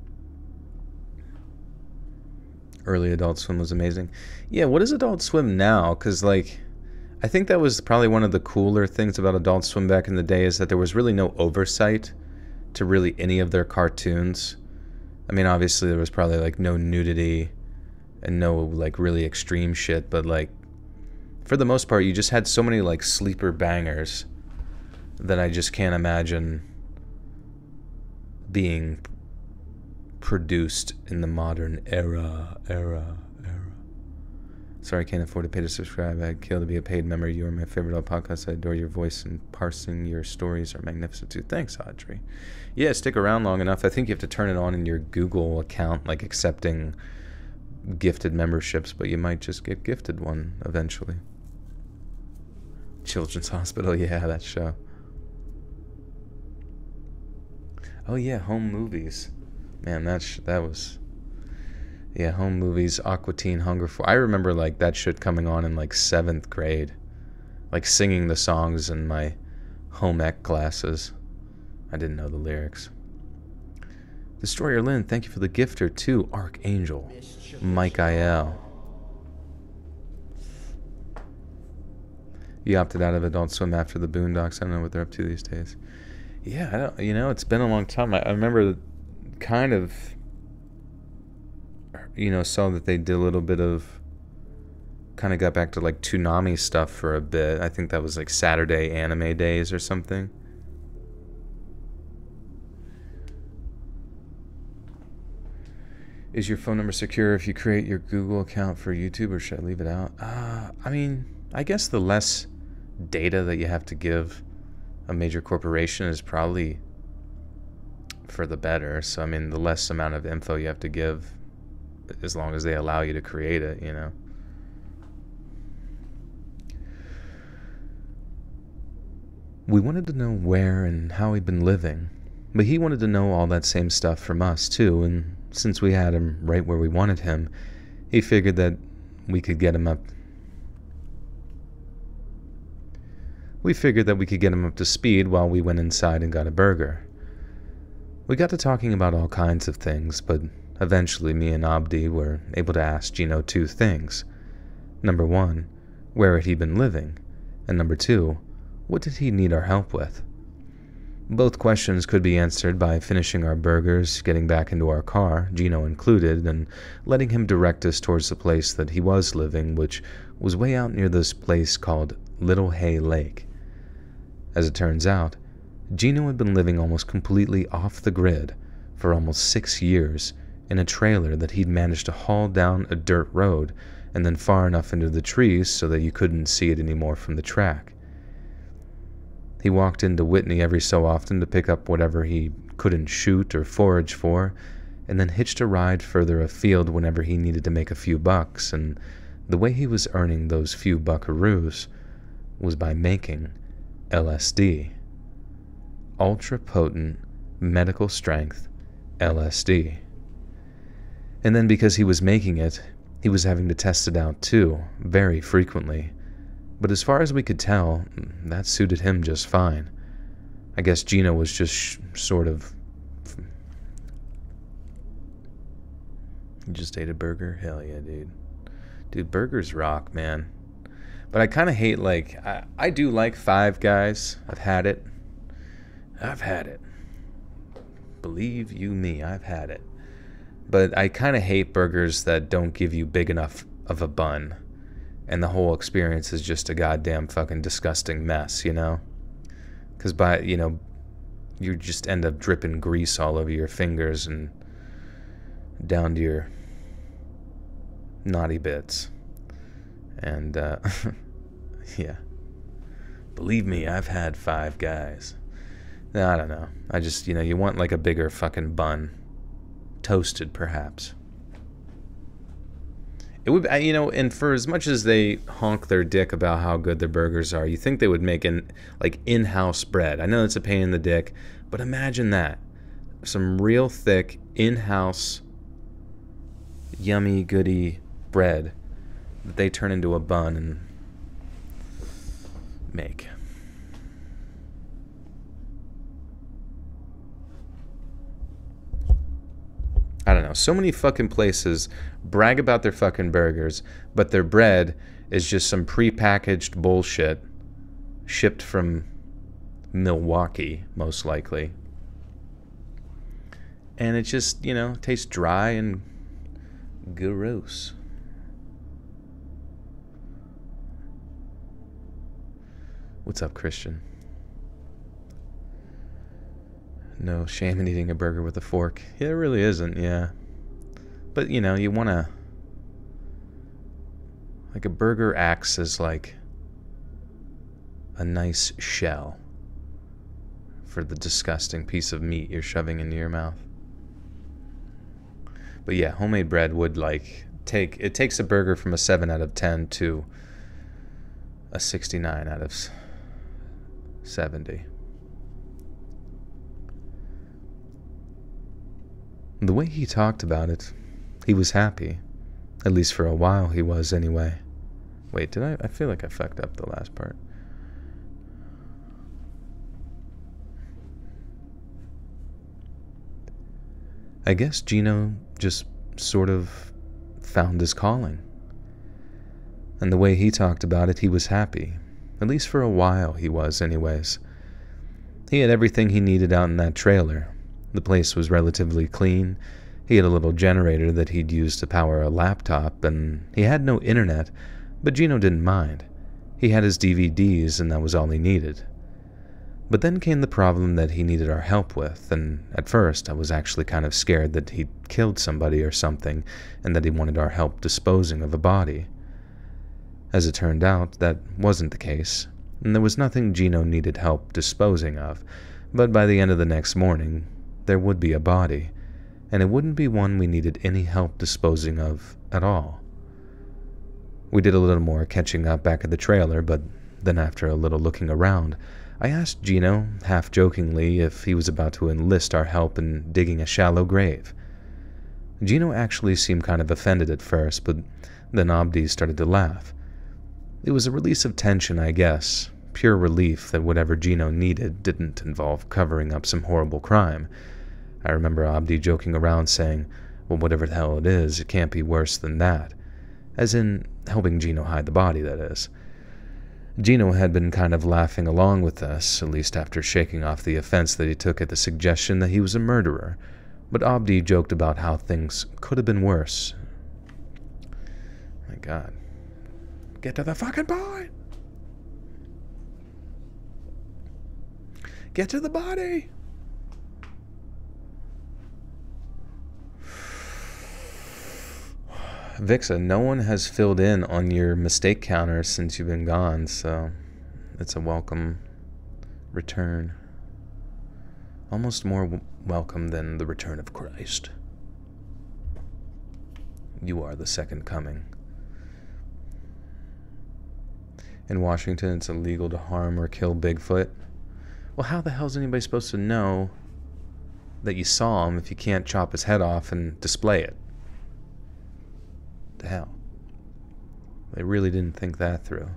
[SPEAKER 1] Early Adult Swim was amazing. Yeah, what is Adult Swim now? Because, like, I think that was probably one of the cooler things about Adult Swim back in the day, is that there was really no oversight to really any of their cartoons. I mean, obviously there was probably, like, no nudity and no, like, really extreme shit, but, like, for the most part, you just had so many, like, sleeper bangers that I just can't imagine being produced in the modern era, era, era. Sorry, I can't afford to pay to subscribe. I'd kill to be a paid member. You are my favorite old podcast. I adore your voice, and parsing your stories are magnificent too. Thanks, Audrey. Yeah, stick around long enough. I think you have to turn it on in your Google account, like accepting gifted memberships, but you might just get gifted one eventually. Children's Hospital, yeah, that show. Oh yeah, Home Movies. Man, that sh that was... Yeah, Home Movies, Aqua Teen Hunger For... I remember, like, that shit coming on in, like, seventh grade. Like, singing the songs in my home ec classes. I didn't know the lyrics. Destroyer Lynn, thank you for the gifter, too. Archangel. Mike I L. You opted out of Adult Swim after the Boondocks. I don't know what they're up to these days. Yeah, I don't, you know, it's been a long time. I, I remember kind of, you know, saw that they did a little bit of, kind of got back to like Toonami stuff for a bit. I think that was like Saturday Anime Days or something. Is your phone number secure if you create your Google account for YouTube, or should I leave it out? Uh, I mean, I guess the less data that you have to give a major corporation is probably for the better. So, I mean, the less amount of info you have to give, as long as they allow you to create it, you know. We wanted to know where and how he'd been living, but he wanted to know all that same stuff from us, too, and since we had him right where we wanted him, he figured that we could get him up. We figured that we could get him up to speed while we went inside and got a burger. We got to talking about all kinds of things, but eventually me and Abdi were able to ask Gino two things. Number one, where had he been living? And number two, what did he need our help with? Both questions could be answered by finishing our burgers, getting back into our car, Gino included, and letting him direct us towards the place that he was living, which was way out near this place called Little Hay Lake. As it turns out, Gino had been living almost completely off the grid for almost six years in a trailer that he'd managed to haul down a dirt road and then far enough into the trees so that you couldn't see it anymore from the track. He walked into Whitney every so often to pick up whatever he couldn't shoot or forage for, and then hitched a ride further afield whenever he needed to make a few bucks, and the way he was earning those few buckaroos was by making L S D. Ultra-potent, medical-strength L S D. And then because he was making it, he was having to test it out too, very frequently. But as far as we could tell, that suited him just fine. I guess Gino was just sh sort of... You just ate a burger? Hell yeah, dude. Dude, burgers rock, man. But I kind of hate, like... I, I do like Five Guys. I've had it. I've had it. Believe you me, I've had it. But I kind of hate burgers that don't give you big enough of a bun. And the whole experience is just a goddamn fucking disgusting mess, you know? Because by, you know, you just end up dripping grease all over your fingers and down to your naughty bits. And, uh, yeah. Believe me, I've had five guys. I don't know. I just, you know, you want like a bigger fucking bun. Toasted, perhaps. It would, you know, and for as much as they honk their dick about how good their burgers are, you think they would make an, like, in-house bread. I know it's a pain in the dick, but imagine that. Some real thick, in-house, yummy, goody bread that they turn into a bun and make. I don't know. So many fucking places brag about their fucking burgers, but their bread is just some prepackaged bullshit shipped from Milwaukee, most likely. And it just, you know, tastes dry and gross. What's up, Christian? No shame in eating a burger with a fork. Yeah, it really isn't, yeah. But, you know, you want to... Like, a burger acts as, like, a nice shell for the disgusting piece of meat you're shoving into your mouth. But, yeah, homemade bread would, like, take... It takes a burger from a seven out of ten to a sixty-nine out of seventy. The way he talked about it, he was happy. At least for a while he was, anyway. Wait, did I? I feel like I fucked up the last part. I guess Gino just sort of found his calling. And the way he talked about it, he was happy. At least for a while he was, anyways. He had everything he needed out in that trailer. The place was relatively clean. He had a little generator that he'd use to power a laptop, and he had no internet, but Gino didn't mind. He had his D V Ds, and that was all he needed. But then came the problem that he needed our help with, and at first I was actually kind of scared that he'd killed somebody or something, and that he wanted our help disposing of a body. As it turned out, that wasn't the case, and there was nothing Gino needed help disposing of, but by the end of the next morning, there would be a body, and it wouldn't be one we needed any help disposing of at all. We did a little more catching up back at the trailer, but then after a little looking around, I asked Gino, half-jokingly, if he was about to enlist our help in digging a shallow grave. Gino actually seemed kind of offended at first, but then Abdi started to laugh. It was a release of tension, I guess, pure relief that whatever Gino needed didn't involve covering up some horrible crime. I remember Abdi joking around saying, well, whatever the hell it is, it can't be worse than that. As in, helping Gino hide the body, that is. Gino had been kind of laughing along with us, at least after shaking off the offense that he took at the suggestion that he was a murderer, but Abdi joked about how things could have been worse. My God. Get to the fucking point! Get to the body! Vixa, no one has filled in on your mistake counter since you've been gone, so it's a welcome return. Almost more w- welcome than the return of Christ. You are the second coming. In Washington, it's illegal to harm or kill Bigfoot. Well, how the hell is anybody supposed to know that you saw him if you can't chop his head off and display it? The hell? They really didn't think that through.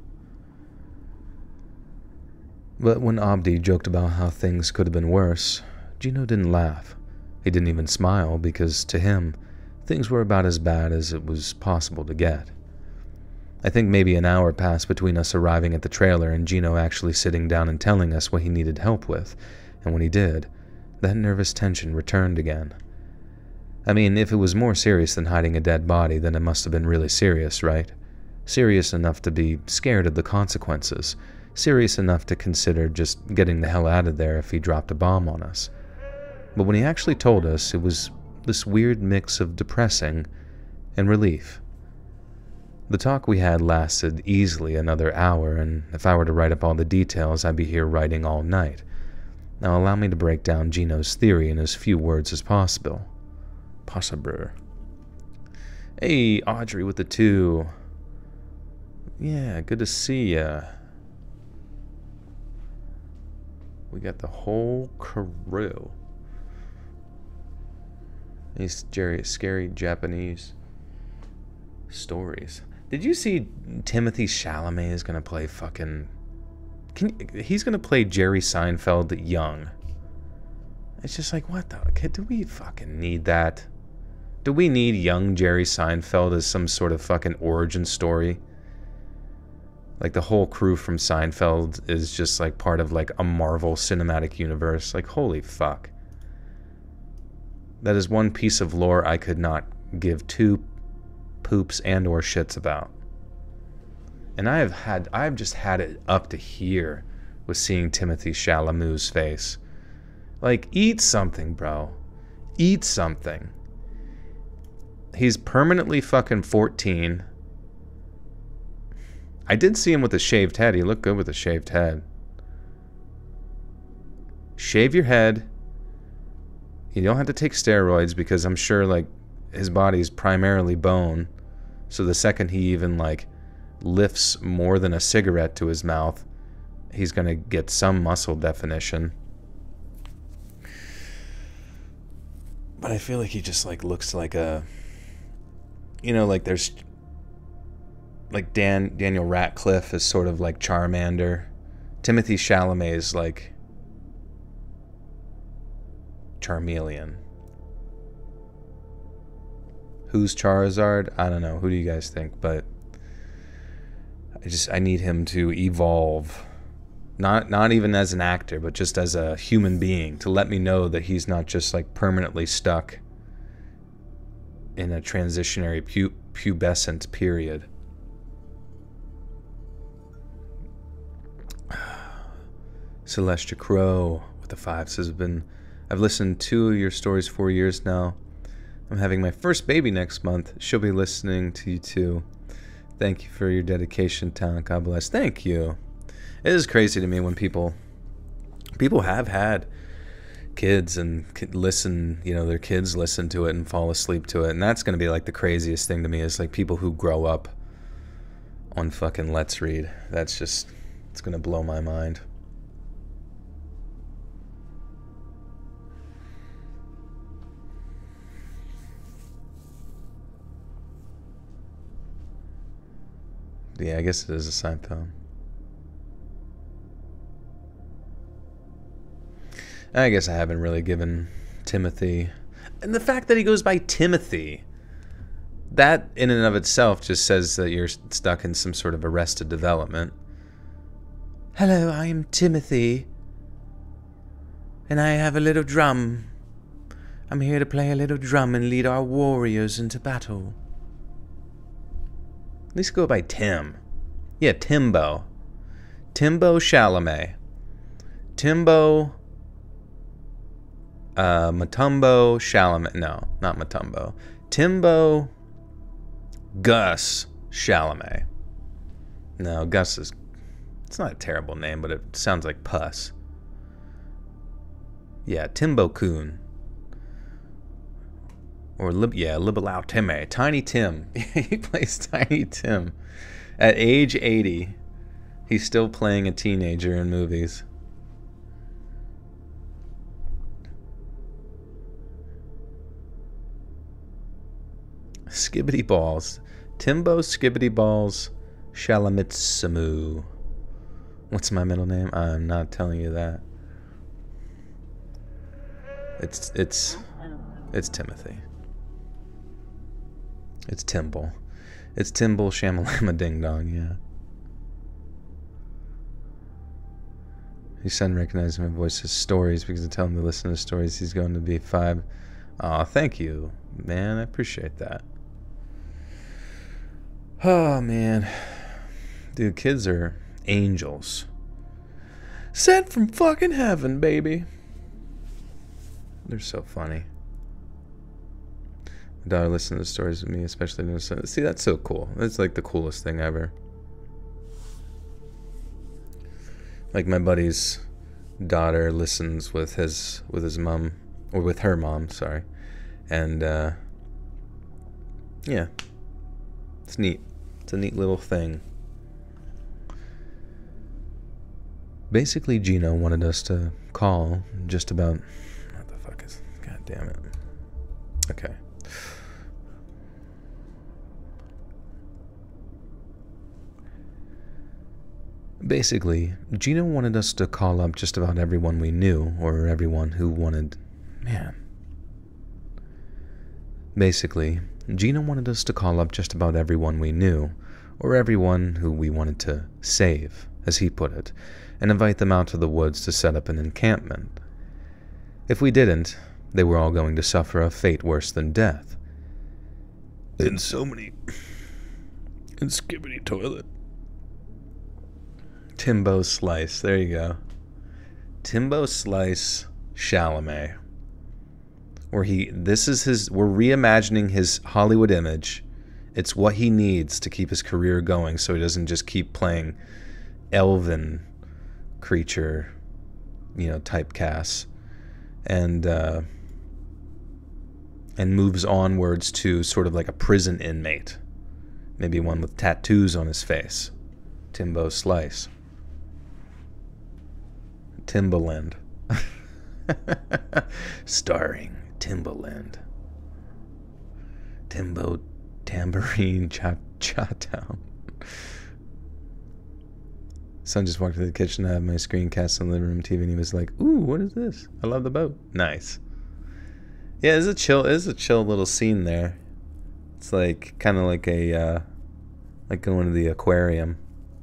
[SPEAKER 1] But when Abdi joked about how things could have been worse, Gino didn't laugh. He didn't even smile because, to him, things were about as bad as it was possible to get. I think maybe an hour passed between us arriving at the trailer and Gino actually sitting down and telling us what he needed help with, and when he did, that nervous tension returned again. I mean, if it was more serious than hiding a dead body, then it must have been really serious, right? Serious enough to be scared of the consequences. Serious enough to consider just getting the hell out of there if he dropped a bomb on us. But when he actually told us, it was this weird mix of depressing and relief. The talk we had lasted easily another hour, and if I were to write up all the details, I'd be here writing all night. Now allow me to break down Gino's theory in as few words as possible. Possible. Hey, Audrey with the two. Yeah, good to see ya. We got the whole crew. These Jerry, scary Japanese stories. Did you see Timothy Chalamet is gonna play fucking... Can you, he's gonna play Jerry Seinfeld young. It's just like, what the... Do we fucking need that? Do we need young Jerry Seinfeld as some sort of fucking origin story? Like the whole crew from Seinfeld is just like part of like a Marvel Cinematic Universe. Like, holy fuck. That is one piece of lore I could not give two poops and or shits about. And I have had, I've just had it up to here with seeing Timothy Chalamet's face. Like, eat something, bro. Eat something. He's permanently fucking fourteen. I did see him with a shaved head. He looked good with a shaved head. Shave your head. You don't have to take steroids because I'm sure, like, his body's primarily bone. So the second he even, like, lifts more than a cigarette to his mouth, he's gonna get some muscle definition. But I feel like he just, like, looks like a... You know, like, there's... Like, Dan Daniel Radcliffe is sort of like Charmander. Timothy Chalamet is like... Charmeleon. Who's Charizard? I don't know. Who do you guys think? But... I just... I need him to evolve. Not, not even as an actor, but just as a human being. To let me know that he's not just, like, permanently stuck in a transitionary pu pubescent period. Celestia Crow with the five says, I've been, I've listened to your stories for years now. I'm having my first baby next month. She'll be listening to you too. Thank you for your dedication, talent. God bless. Thank you. It is crazy to me when people, people have had kids and listen, you know, their kids listen to it and fall asleep to it. And that's going to be like the craziest thing to me is like people who grow up on fucking Let's Read. That's just, it's going to blow my mind. Yeah, I guess it is a Seinfeld. I guess I haven't really given Timothy... And the fact that he goes by Timothy, that in and of itself just says that you're stuck in some sort of arrested development. Hello, I am Timothy. And I have a little drum. I'm here to play a little drum and lead our warriors into battle. At least go by Tim. Yeah, Timbo. Timbo Chalamet. Timbo... Uh, Matumbo Chalamet. No, not Matumbo. Timbo Gus Chalamet. No, Gus is... It's not a terrible name, but it sounds like pus. Yeah, Timbo Coon. Or, Lib yeah, Libelau Timmy. Tiny Tim. He plays Tiny Tim. At age eighty, he's still playing a teenager in movies. Skibbity Balls. Timbo Skibbity Balls Shalamitsamu. What's my middle name? I'm not telling you that. It's it's it's Timothy. It's Timble. It's Timble Shamalama Ding Dong, yeah. His son recognizes my voice as stories because I tell him to listen to stories. He's going to be five. Aw, thank you, man. I appreciate that. Oh, man. Dude, kids are angels. Sent from fucking heaven, baby. They're so funny. My daughter listens to stories with me, especially when it's- see, that's so cool. That's like the coolest thing ever. Like my buddy's daughter listens with his with his mom, or with her mom, sorry, and uh, yeah, it's neat. It's a neat little thing. Basically, Gino wanted us to call just about. What the fuck is? God damn it. Okay. Basically, Gino wanted us to call up just about everyone we knew, or everyone who wanted... Man. Basically, Gino wanted us to call up just about everyone we knew, or everyone who we wanted to save, as he put it, and invite them out to the woods to set up an encampment. If we didn't, they were all going to suffer a fate worse than death. In so many... In Skibbity Toilet. Timbo Slice, there you go. Timbo Slice Chalamet. Where he, this is his, we're reimagining his Hollywood image. It's what he needs to keep his career going so he doesn't just keep playing elven creature, you know, typecasts. And, uh, and moves onwards to sort of like a prison inmate. Maybe one with tattoos on his face. Timbo Slice. Timbaland. Starring Timbaland. Timbo Tambourine Cha Cha Town. Son just walked into the kitchen. I had my screen cast on the living room T V, and he was like, "Ooh, what is this? I love the boat." Nice. Yeah, it's a chill. It's a chill little scene there. It's like kind of like a uh, like going to the aquarium.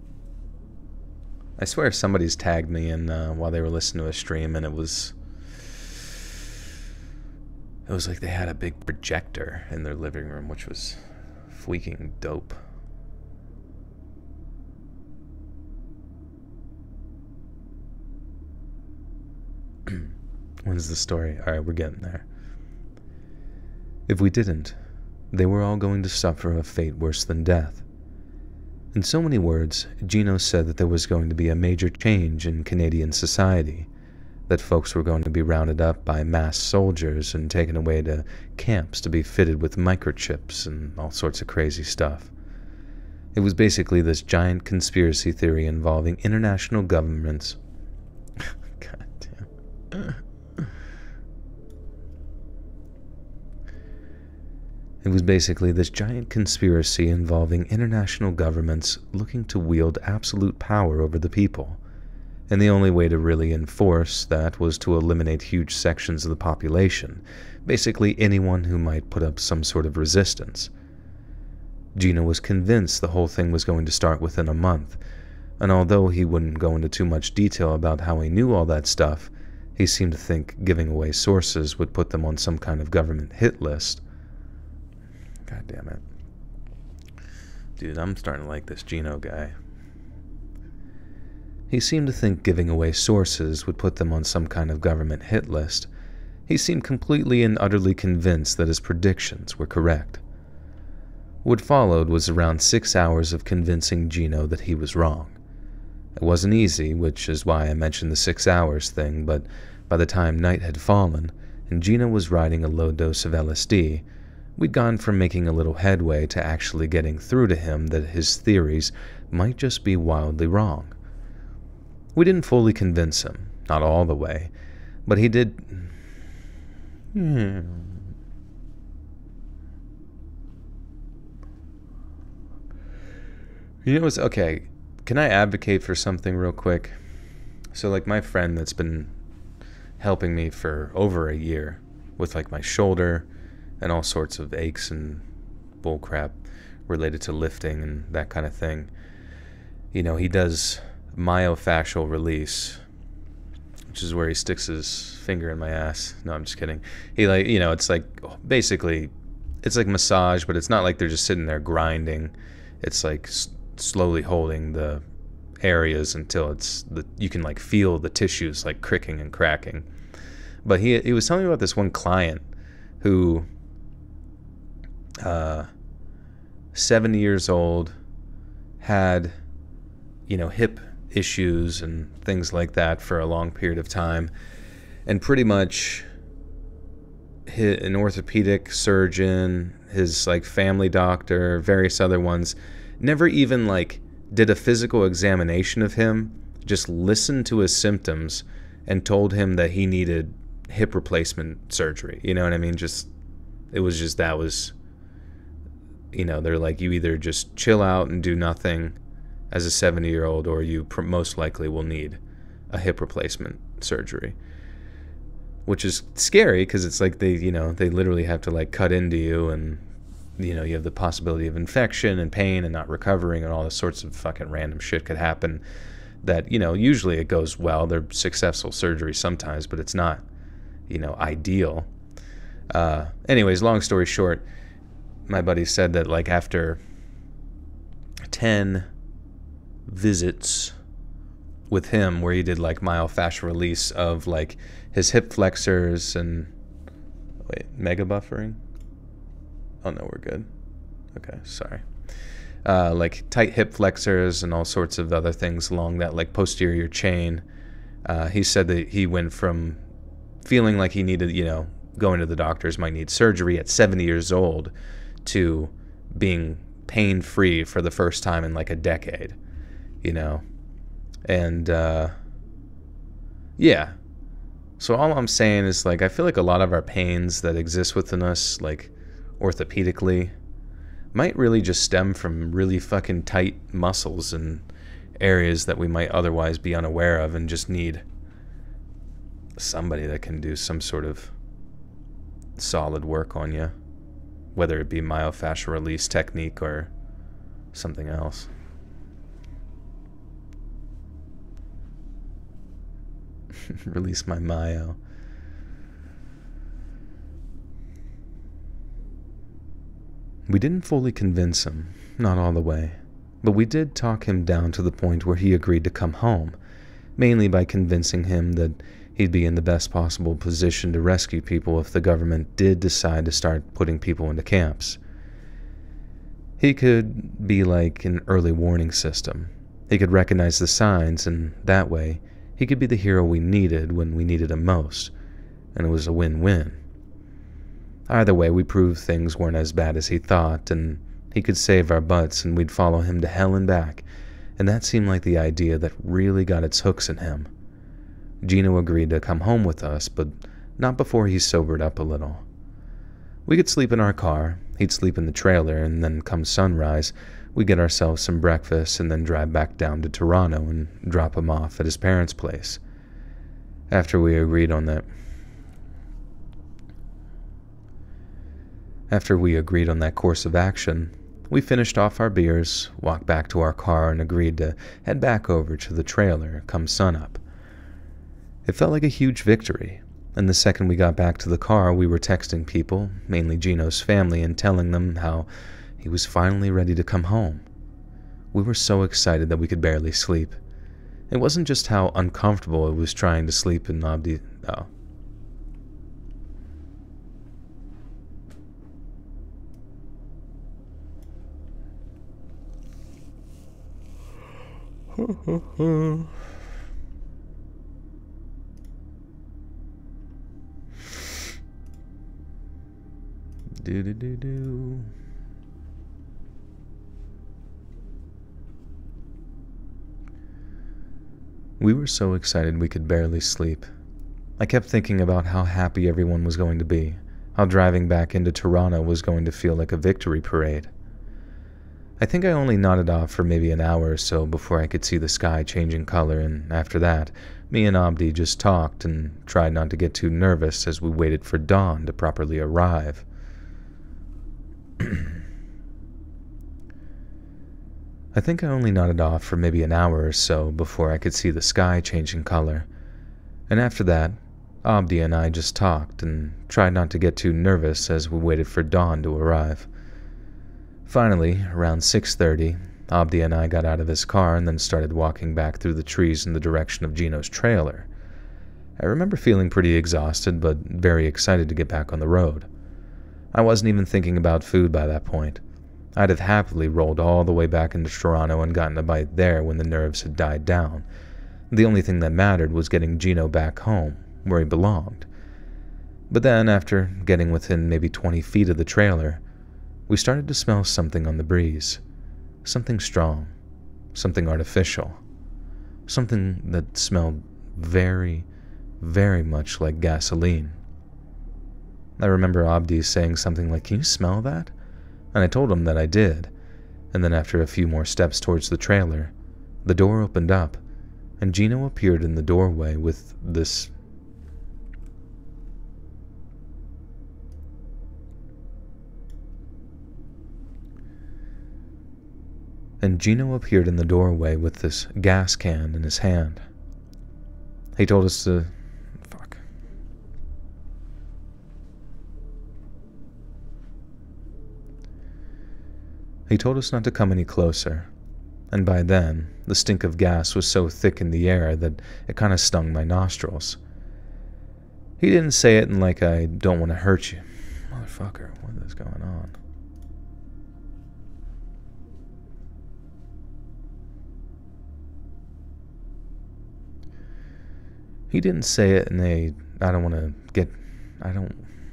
[SPEAKER 1] I swear somebody's tagged me in uh, while they were listening to a stream, and it was it was like they had a big projector in their living room, which was freaking dope. When's the story? All right, we're getting there. If we didn't, they were all going to suffer a fate worse than death. In so many words, Gino said that there was going to be a major change in Canadian society, that folks were going to be rounded up by masked soldiers and taken away to camps to be fitted with microchips and all sorts of crazy stuff. It was basically this giant conspiracy theory involving international governments. God damn. It was basically this giant conspiracy involving international governments looking to wield absolute power over the people, and the only way to really enforce that was to eliminate huge sections of the population, basically anyone who might put up some sort of resistance. Gino was convinced the whole thing was going to start within a month, and although he wouldn't go into too much detail about how he knew all that stuff, he seemed to think giving away sources would put them on some kind of government hit list. God damn it. Dude, I'm starting to like this Gino guy. He seemed to think giving away sources would put them on some kind of government hit list. He seemed completely and utterly convinced that his predictions were correct. What followed was around six hours of convincing Gino that he was wrong. It wasn't easy, which is why I mentioned the six hours thing, but by the time night had fallen, and Gino was riding a low dose of L S D, we'd gone from making a little headway to actually getting through to him that his theories might just be wildly wrong. We didn't fully convince him, not all the way, but he did... Hmm. You know what's... Okay, can I advocate for something real quick? So, like, my friend that's been helping me for over a year with, like, my shoulder and all sorts of aches and bullcrap related to lifting and that kind of thing. You know, he does myofascial release, which is where he sticks his finger in my ass. No, I'm just kidding. He, like, you know, it's like basically, it's like massage, but it's not like they're just sitting there grinding. It's like s- slowly holding the areas until it's the you can like feel the tissues like cricking and cracking. But he he was telling me about this one client who uh, seventy years old, had, you know, hip issues and things like that for a long period of time, and pretty much hit an orthopedic surgeon, his like family doctor, various other ones, never even like did a physical examination of him, just listened to his symptoms and told him that he needed hip replacement surgery. You know what I mean? Just, it was just, that was, you know, they're like, you either just chill out and do nothing as a seventy year old, or you pr- most likely will need a hip replacement surgery, which is scary because it's like they, you know, they literally have to like cut into you, and, you know, you have the possibility of infection and pain and not recovering, and all this sorts of fucking random shit could happen that, you know, usually it goes well. They're successful surgeries sometimes, but it's not, you know, ideal. Uh, anyways, long story short, my buddy said that like after ten visits with him where he did like myofascial release of like his hip flexors and wait, mega buffering? Oh no, we're good. Okay, sorry. Uh, like tight hip flexors and all sorts of other things along that like posterior chain. Uh, he said that he went from feeling like he needed, you know, going to the doctors, might need surgery at seventy years old, to being pain-free for the first time in like a decade, you know? And, uh, yeah. So all I'm saying is, like, I feel like a lot of our pains that exist within us, like, orthopedically, might really just stem from really fucking tight muscles and areas that we might otherwise be unaware of, and just need somebody that can do some sort of solid work on you, whether it be myofascial release technique or something else. Release my myo. We didn't fully convince him, not all the way, but we did talk him down to the point where he agreed to come home, mainly by convincing him that he'd be in the best possible position to rescue people if the government did decide to start putting people into camps. He could be like an early warning system. He could recognize the signs, and that way, he could be the hero we needed when we needed him most, and it was a win-win. Either way, we proved things weren't as bad as he thought, and he could save our butts, and we'd follow him to hell and back, and that seemed like the idea that really got its hooks in him. Gino agreed to come home with us, but not before he sobered up a little. We could sleep in our car, he'd sleep in the trailer, and then come sunrise, we'd get ourselves some breakfast and then drive back down to Toronto and drop him off at his parents' place. After we agreed on that... After we agreed on that course of action, we finished off our beers, walked back to our car, and agreed to head back over to the trailer come sunup. It felt like a huge victory, and the second we got back to the car, we were texting people, mainly Gino's family, and telling them how he was finally ready to come home. We were so excited that we could barely sleep. It wasn't just how uncomfortable it was trying to sleep in Abdi... Oh. Do do do do. We were so excited we could barely sleep. I kept thinking about how happy everyone was going to be, how driving back into Toronto was going to feel like a victory parade. I think I only nodded off for maybe an hour or so before I could see the sky changing color, and after that, me and Abdi just talked and tried not to get too nervous as we waited for dawn to properly arrive. I think I only nodded off for maybe an hour or so before I could see the sky changing color, and after that, Abdi and I just talked and tried not to get too nervous as we waited for dawn to arrive. Finally, around six thirty, Abdi and I got out of his car and then started walking back through the trees in the direction of Gino's trailer. I remember feeling pretty exhausted, but very excited to get back on the road. I wasn't even thinking about food by that point. I'd have happily rolled all the way back into Toronto and gotten a bite there when the nerves had died down. The only thing that mattered was getting Gino back home, where he belonged. But then, after getting within maybe twenty feet of the trailer, we started to smell something on the breeze. Something strong. Something artificial. Something that smelled very, very much like gasoline. I remember Abdi saying something like, "Can you smell that?" And I told him that I did. And then after a few more steps towards the trailer, the door opened up, and Gino appeared in the doorway with this and Gino appeared in the doorway with this gas can in his hand. He told us to... Fuck. He told us not to come any closer, and by then, the stink of gas was so thick in the air that it kind of stung my nostrils. He didn't say it in like I don't want to hurt you. Motherfucker, what is going on? He didn't say it in a, I don't want to get, I don't,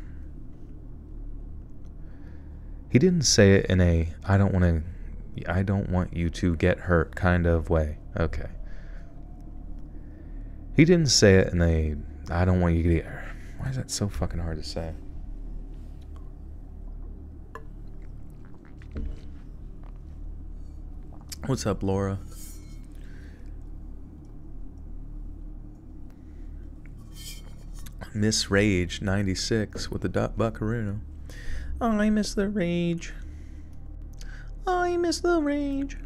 [SPEAKER 1] he didn't say it in a, I don't want to, I don't want you to get hurt kind of way. Okay. He didn't say it in a, I don't want you to get, why is that so fucking hard to say? What's up, Laura? Miss Rage ninety-six with the dot buckaroo. I miss the rage. I miss the rage.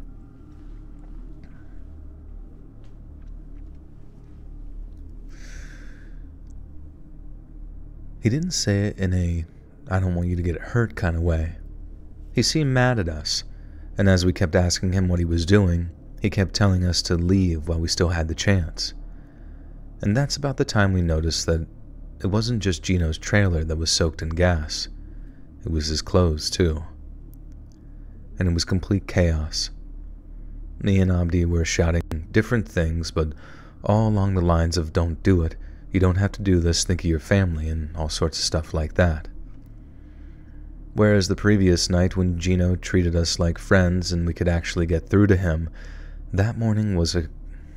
[SPEAKER 1] He didn't say it in a I don't want you to get hurt kind of way. He seemed mad at us, and as we kept asking him what he was doing, he kept telling us to leave while we still had the chance. And that's about the time we noticed that it wasn't just Gino's trailer that was soaked in gas. It was his clothes, too. And it was complete chaos. Me and Abdi were shouting different things, but all along the lines of "don't do it, you don't have to do this, think of your family," and all sorts of stuff like that. Whereas the previous night when Gino treated us like friends and we could actually get through to him, that morning was a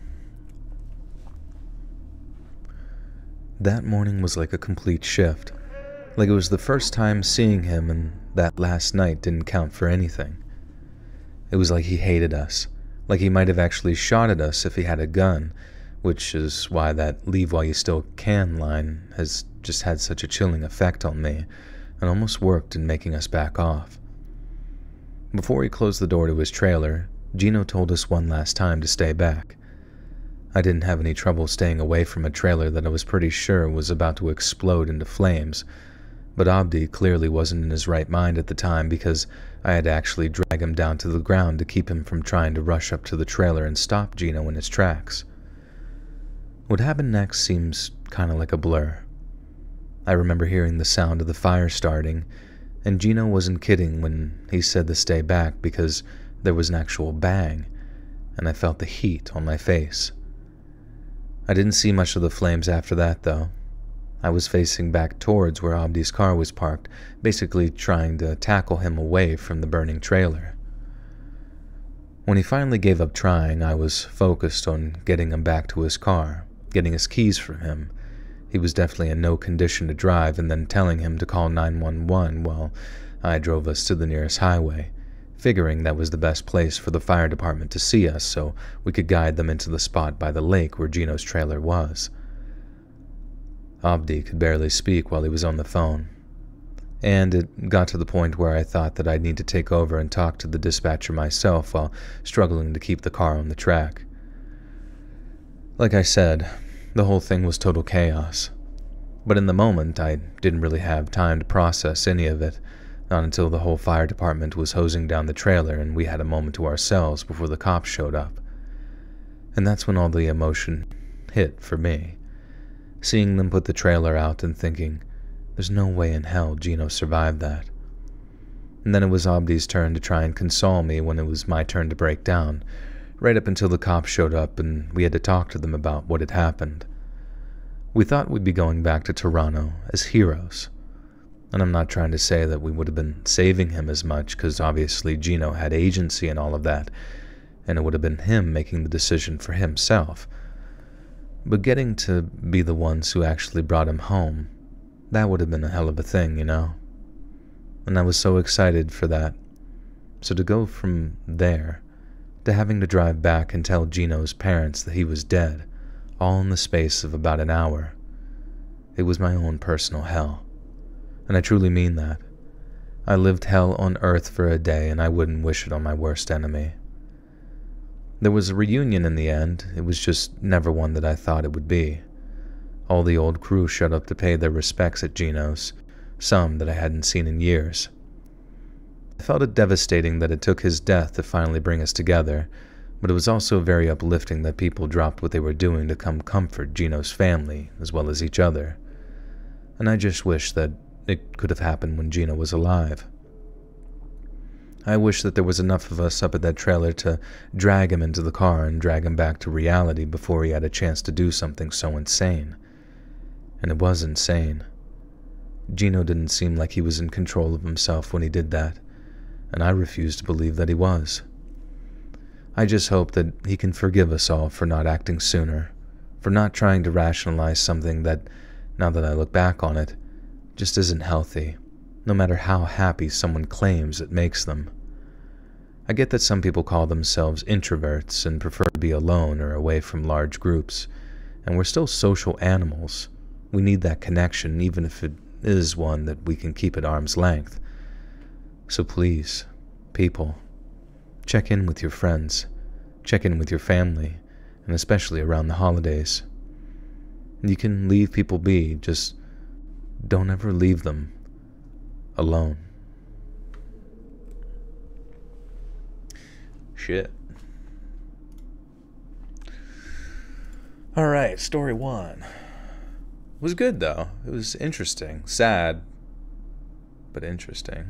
[SPEAKER 1] That morning was like a complete shift. Like it was the first time seeing him, and that last night didn't count for anything. It was like he hated us. Like he might have actually shot at us if he had a gun, which is why that "leave while you still can" line has just had such a chilling effect on me, and almost worked in making us back off. Before he closed the door to his trailer, Gino told us one last time to stay back. I didn't have any trouble staying away from a trailer that I was pretty sure was about to explode into flames, but Abdi clearly wasn't in his right mind at the time because I had to actually drag him down to the ground to keep him from trying to rush up to the trailer and stop Gino in his tracks. What happened next seems kind of like a blur. I remember hearing the sound of the fire starting, and Gino wasn't kidding when he said to stay back because there was an actual bang, and I felt the heat on my face. I didn't see much of the flames after that, though. I was facing back towards where Abdi's car was parked, basically trying to tackle him away from the burning trailer. When he finally gave up trying, I was focused on getting him back to his car, getting his keys from him. He was definitely in no condition to drive, and then telling him to call nine one one while I drove us to the nearest highway, figuring that was the best place for the fire department to see us so we could guide them into the spot by the lake where Gino's trailer was. Abdi could barely speak while he was on the phone, and it got to the point where I thought that I'd need to take over and talk to the dispatcher myself while struggling to keep the car on the track. Like I said, the whole thing was total chaos, but in the moment I didn't really have time to process any of it. Not until the whole fire department was hosing down the trailer and we had a moment to ourselves before the cops showed up. And that's when all the emotion hit for me. Seeing them put the trailer out and thinking, There's no way in hell Gino survived that. And then it was Abdi's turn to try and console me when it was my turn to break down, right up until the cops showed up and we had to talk to them about what had happened. We thought we'd be going back to Toronto as heroes. And I'm not trying to say that we would have been saving him as much, because obviously Gino had agency and all of that, and it would have been him making the decision for himself. But getting to be the ones who actually brought him home, that would have been a hell of a thing, you know? And I was so excited for that. So to go from there to having to drive back and tell Gino's parents that he was dead, all in the space of about an hour, it was my own personal hell. And I truly mean that. I lived hell on earth for a day, and I wouldn't wish it on my worst enemy. There was a reunion in the end. It was just never one that I thought it would be. All the old crew showed up to pay their respects at Gino's, some that I hadn't seen in years. I felt it devastating that it took his death to finally bring us together, but it was also very uplifting that people dropped what they were doing to come comfort Gino's family as well as each other. And I just wish that it could have happened when Gino was alive. I wish that there was enough of us up at that trailer to drag him into the car and drag him back to reality before he had a chance to do something so insane. And it was insane. Gino didn't seem like he was in control of himself when he did that, and I refuse to believe that he was. I just hope that he can forgive us all for not acting sooner, for not trying to rationalize something that, now that I look back on it, just isn't healthy, no matter how happy someone claims it makes them. I get that some people call themselves introverts and prefer to be alone or away from large groups, and we're still social animals. We need that connection, even if it is one that we can keep at arm's length. So please, people, check in with your friends, check in with your family, and especially around the holidays. You can leave people be, just don't ever leave them alone. Shit. All right, story one. It was good, though. It was interesting. Sad, but interesting.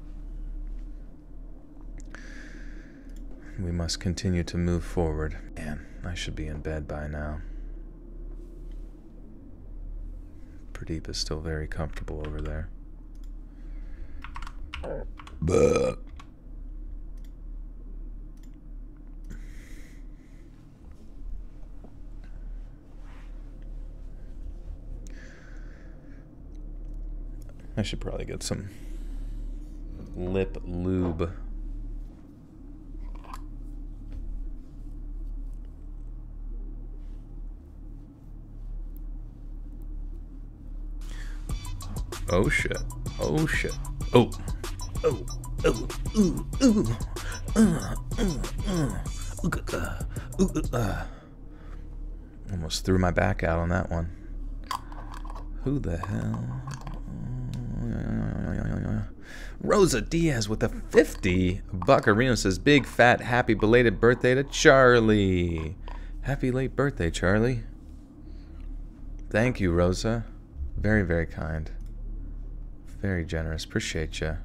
[SPEAKER 1] We must continue to move forward. Man, I should be in bed by now. Pradeep is still very comfortable over there. But I should probably get some lip lube. Oh shit. Oh shit. Oh. Oh. Oh. Ooh. Ooh. Uh, uh, uh. Uh, uh, uh. Almost threw my back out on that one. Who the hell? Rosa Diaz with a fifty. Buccarino says, big fat happy belated birthday to Charlie. Happy late birthday, Charlie. Thank you, Rosa. Very, very kind. Very generous. Appreciate you.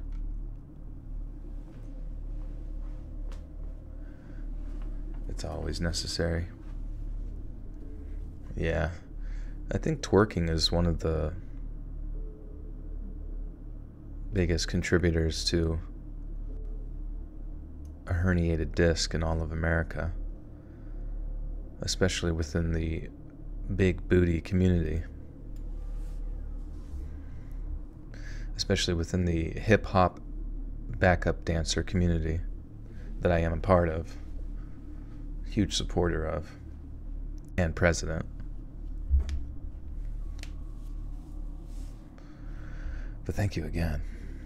[SPEAKER 1] It's always necessary. Yeah. I think twerking is one of the biggest contributors to a herniated disc in all of America, especially within the big booty community, especially within the hip-hop backup dancer community that I am a part of, huge supporter of, and president. But thank you again.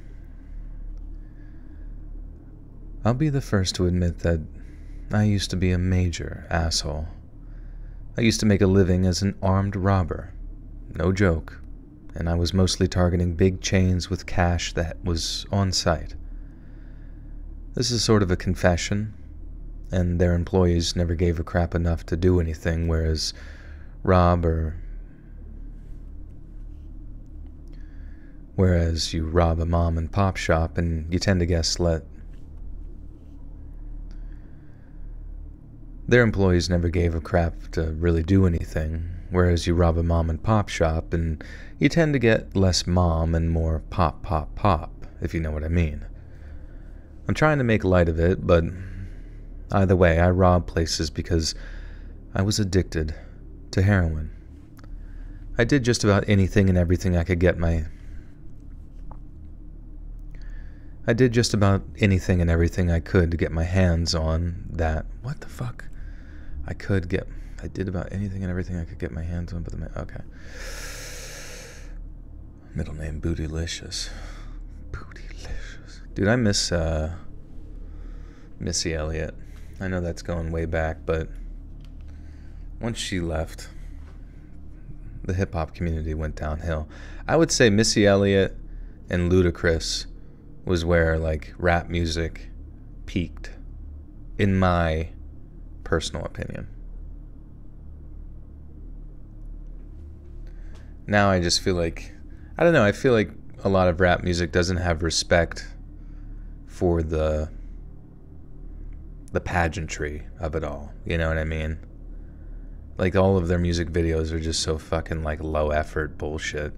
[SPEAKER 1] I'll be the first to admit that I used to be a major asshole. I used to make a living as an armed robber. No joke. And I was mostly targeting big chains with cash that was on site. This is sort of a confession, and their employees never gave a crap enough to do anything, whereas Rob or Whereas you rob a mom and pop shop and you tend to guess let their employees never gave a crap to really do anything. Whereas you rob a mom and pop shop and you tend to get less mom and more pop, pop, pop, if you know what I mean. I'm trying to make light of it, but either way, I robbed places because I was addicted to heroin. I did just about anything and everything I could get my... I did just about anything and everything I could to get my hands on that... What the fuck? I could get... I did about anything and everything I could get my hands on, but the... Okay. Middle name, Bootylicious. Bootylicious. Dude, I miss, uh... Missy Elliott. I know that's going way back, but... once she left, the hip-hop community went downhill. I would say Missy Elliott and Ludacris was where, like, rap music peaked, in my personal opinion. Now I just feel like, I don't know, I feel like a lot of rap music doesn't have respect for the the pageantry of it all. You know what I mean? Like, all of their music videos are just so fucking, like, low effort bullshit.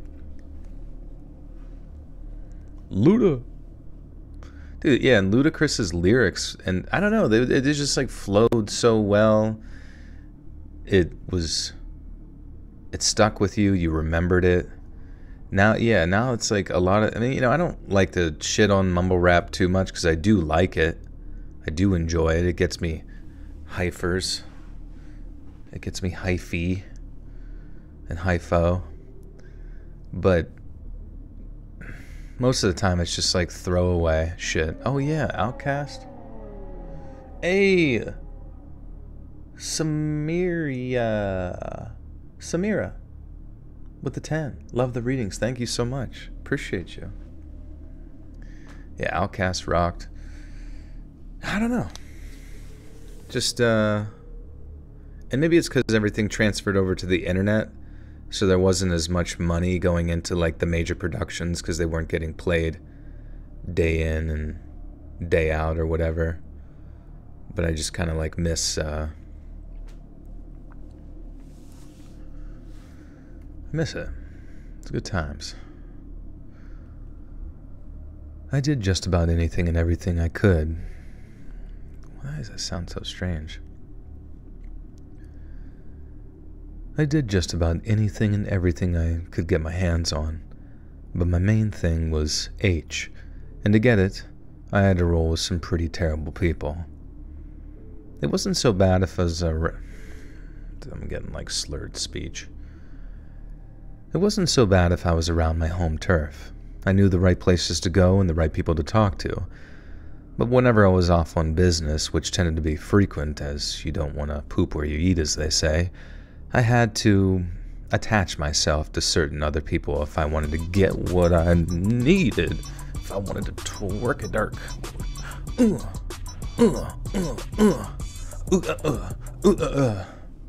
[SPEAKER 1] Luda. Dude, yeah, and Ludacris's lyrics, and I don't know, they, they just, like, flowed so well. It was, it stuck with you, you remembered it. Now, yeah, now it's, like, a lot of, I mean, you know, I don't like to shit on mumble rap too much, because I do like it. I do enjoy it. It gets me hyphers. It gets me hyphy and hypho. But most of the time it's just like throwaway shit. Oh yeah, Outcast. Hey, Samiria. Samira with the ten. Love the readings. Thank you so much. Appreciate you. Yeah, Outcast rocked. I don't know. Just, uh... and maybe it's because everything transferred over to the internet, so there wasn't as much money going into, like, the major productions because they weren't getting played day in and day out or whatever. But I just kind of, like, miss, uh... I miss it. It's good times. I did just about anything and everything I could. Why does that sound so strange? I did just about anything and everything I could get my hands on, but my main thing was H, and to get it, I had to roll with some pretty terrible people. It wasn't so bad if I was a... Re- I'm getting, like, slurred speech. It wasn't so bad if I was around my home turf. I knew the right places to go and the right people to talk to. But whenever I was off on business, which tended to be frequent, as you don't want to poop where you eat, as they say, I had to attach myself to certain other people if I wanted to get what I needed. If I wanted to twerk a dark. Uh, uh, uh, uh, uh, uh, uh, uh.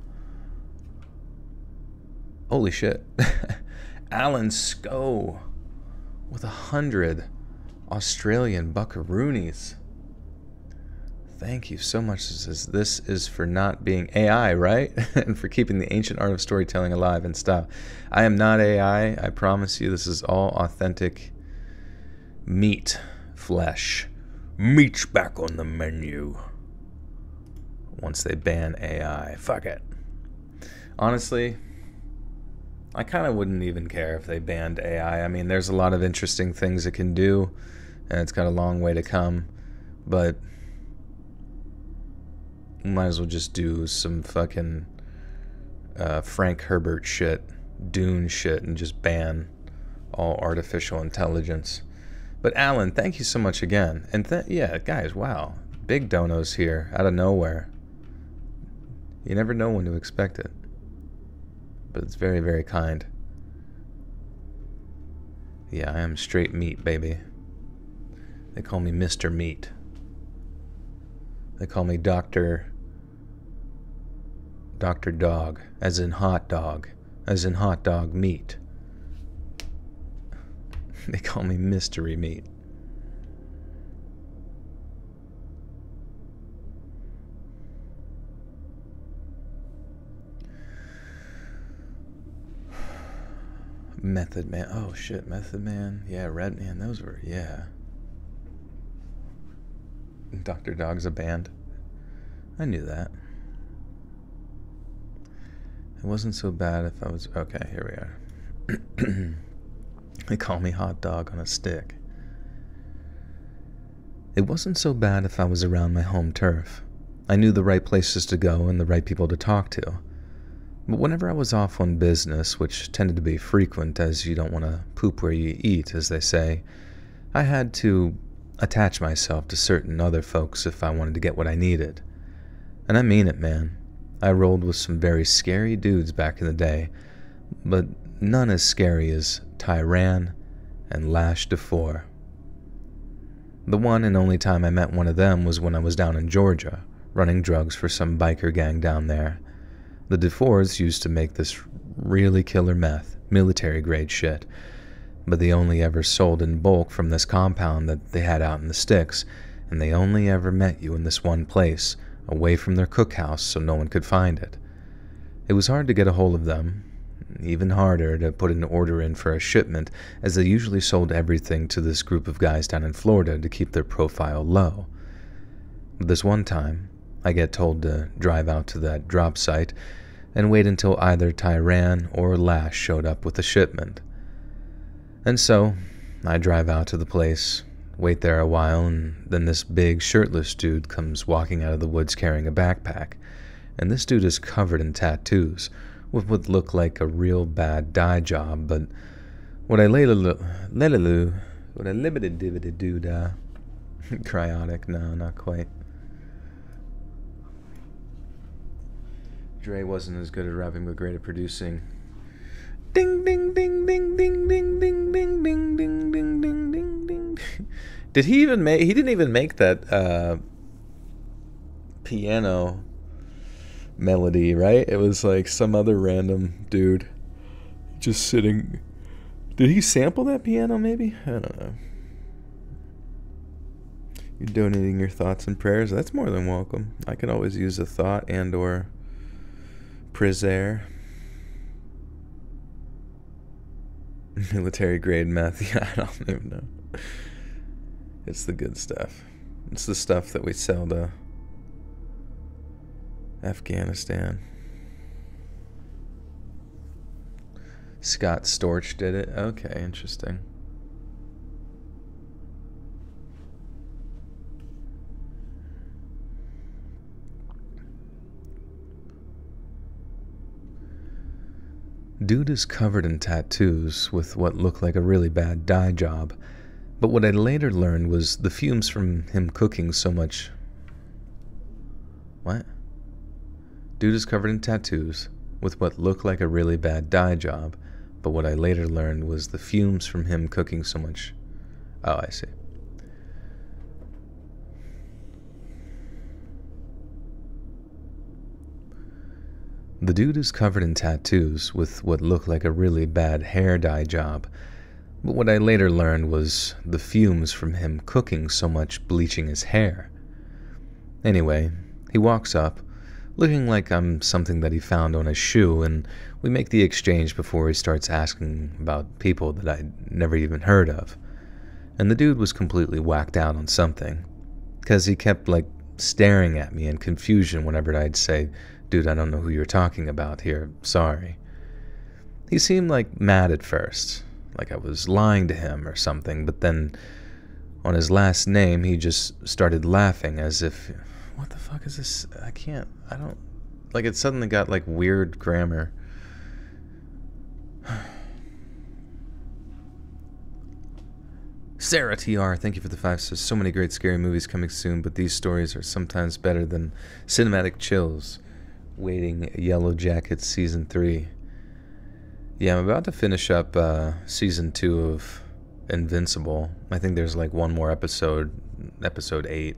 [SPEAKER 1] Holy shit. Alan Sco with a hundred Australian buckaroonies. Thank you so much. This is, this is for not being A I, right? And for keeping the ancient art of storytelling alive and stuff. I am not A I. I promise you, this is all authentic meat, flesh. Meat's back on the menu. Once they ban A I. Fuck it. Honestly, I kind of wouldn't even care if they banned A I. I mean, there's a lot of interesting things it can do, and it's got a long way to come. But we might as well just do some fucking uh, Frank Herbert shit, Dune shit, and just ban all artificial intelligence. But Alan, thank you so much again. And th- yeah, guys, wow. Big donos here, out of nowhere. You never know when to expect it. But it's very, very kind. Yeah, I am straight meat, baby. They call me Mister Meat. They call me Doctor... Doctor Dog, as in hot dog, as in hot dog meat. They call me mystery meat. Method Man. Oh shit, Method Man. Yeah, Red Man. Those were, yeah. Doctor Dog's a band. I knew that. It wasn't so bad if I was... Okay, here we are. They call me Hot Dog on a Stick. It wasn't so bad if I was around my home turf. I knew the right places to go and the right people to talk to. But whenever I was off on business, which tended to be frequent as you don't want to poop where you eat, as they say, I had to attach myself to certain other folks if I wanted to get what I needed. And I mean it, man. I rolled with some very scary dudes back in the day, but none as scary as Tyran and Lash DeFore. The one and only time I met one of them was when I was down in Georgia, running drugs for some biker gang down there. The DeFores used to make this really killer meth, military-grade shit, but they only ever sold in bulk from this compound that they had out in the sticks, and they only ever met you in this one place, away from their cookhouse so no one could find it. It was hard to get a hold of them, even harder to put an order in for a shipment, as they usually sold everything to this group of guys down in Florida to keep their profile low. But this one time, I get told to drive out to that drop site and wait until either Tyran or Lash showed up with a shipment. And so, I drive out to the place, wait there a while, and then this big shirtless dude comes walking out of the woods carrying a backpack. And this dude is covered in tattoos, with what looked like a real bad dye job, but what I later what I limited divided dude, uh, cryotic, no, not quite. Dre wasn't as good at rapping, but great at producing. Ding ding ding ding ding ding ding ding ding ding ding ding ding ding. Did he even make? He didn't even make that uh, piano melody, right? It was like some other random dude just sitting. Did he sample that piano? Maybe, I don't know. You're donating your thoughts and prayers. That's more than welcome. I can always use a thought and or Prizaire. Military grade meth. Yeah, I don't even know. It's the good stuff. It's the stuff that we sell to Afghanistan. Scott Storch did it. Okay, interesting. Dude is covered in tattoos with what looked like a really bad dye job, but what I later learned was the fumes from him cooking so much... What? Dude is covered in tattoos with what looked like a really bad dye job, but what I later learned was the fumes from him cooking so much... Oh, I see. The dude is covered in tattoos with what looked like a really bad hair dye job, but what I later learned was the fumes from him cooking so much bleaching his hair. Anyway, he walks up, looking like I'm something that he found on his shoe, and we make the exchange before he starts asking about people that I'd never even heard of. And the dude was completely whacked out on something, because he kept, like, staring at me in confusion whenever I'd say, "Dude, I don't know who you're talking about here, sorry." He seemed, like, mad at first, like I was lying to him or something, but then on his last name, he just started laughing as if... What the fuck is this? I can't... I don't... Like, it suddenly got, like, weird grammar. Sarah T R, thank you for the five stars. So many great scary movies coming soon, but these stories are sometimes better than cinematic chills. Waiting Yellow Jackets Season three. Yeah, I'm about to finish up uh, Season two of Invincible. I think there's like one more episode, Episode eight.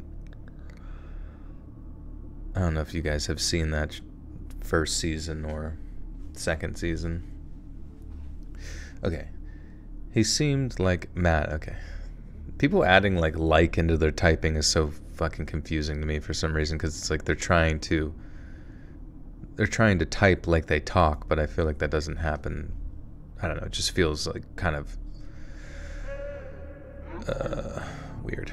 [SPEAKER 1] I don't know if you guys have seen that first season or second season. Okay. He seemed like mad. Okay. People adding like like into their typing is so fucking confusing to me for some reason, because it's like they're trying to they're trying to type like they talk, but I feel like that doesn't happen. I don't know, it just feels like kind of uh, weird.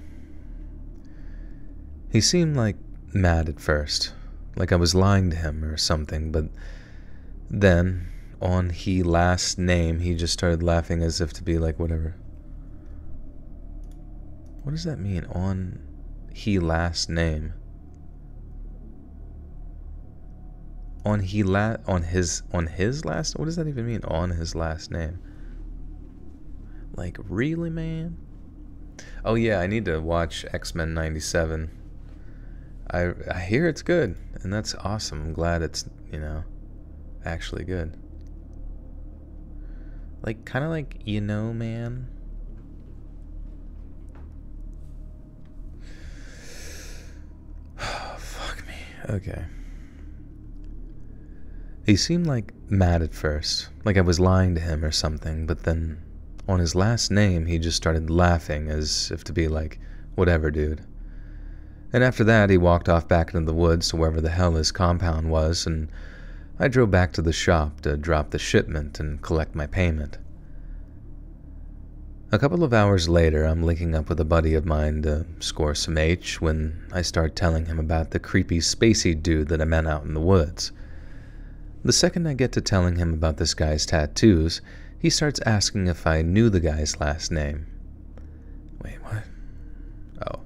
[SPEAKER 1] He seemed like mad at first, like I was lying to him or something, but then on he last name he just started laughing as if to be like whatever. What does that mean? On he last name. On he la on his on his last. What does that even mean? On his last name. Like really, man? Oh yeah, I need to watch X-Men ninety-seven. I I hear it's good, and that's awesome. I'm glad it's, you know, actually good. Like kind of like, you know, man. Okay. He seemed like mad at first, like I was lying to him or something, but then on his last name he just started laughing as if to be like, whatever, dude. And after that he walked off back into the woods to wherever the hell his compound was, and I drove back to the shop to drop the shipment and collect my payment. A couple of hours later, I'm linking up with a buddy of mine to score some H when I start telling him about the creepy spacey dude that I met out in the woods. The second I get to telling him about this guy's tattoos, he starts asking if I knew the guy's last name. Wait, what? Oh.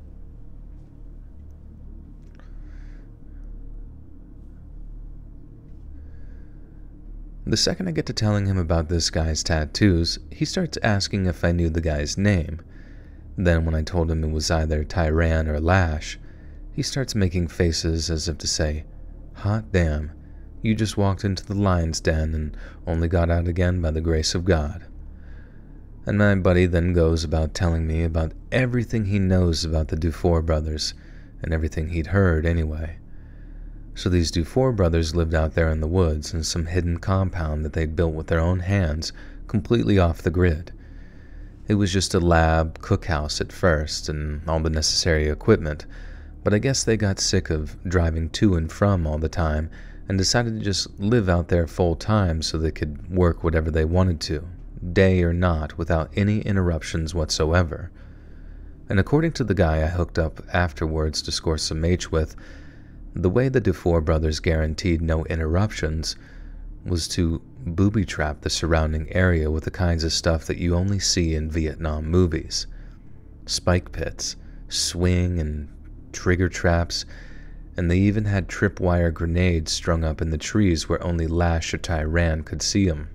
[SPEAKER 1] The second I get to telling him about this guy's tattoos, he starts asking if I knew the guy's name. Then when I told him it was either Tyran or Lash, he starts making faces as if to say, hot damn, you just walked into the lion's den and only got out again by the grace of God. And my buddy then goes about telling me about everything he knows about the Dufour brothers, and everything he'd heard anyway. So these Dufour brothers lived out there in the woods in some hidden compound that they'd built with their own hands, completely off the grid. It was just a lab, cookhouse at first, and all the necessary equipment, but I guess they got sick of driving to and from all the time and decided to just live out there full time so they could work whatever they wanted to, day or not, without any interruptions whatsoever. And according to the guy I hooked up afterwards to score some H with, the way the Dufour brothers guaranteed no interruptions was to booby-trap the surrounding area with the kinds of stuff that you only see in Vietnam movies. Spike pits, swing and trigger traps, and they even had tripwire grenades strung up in the trees where only Lash or Tyran could see them.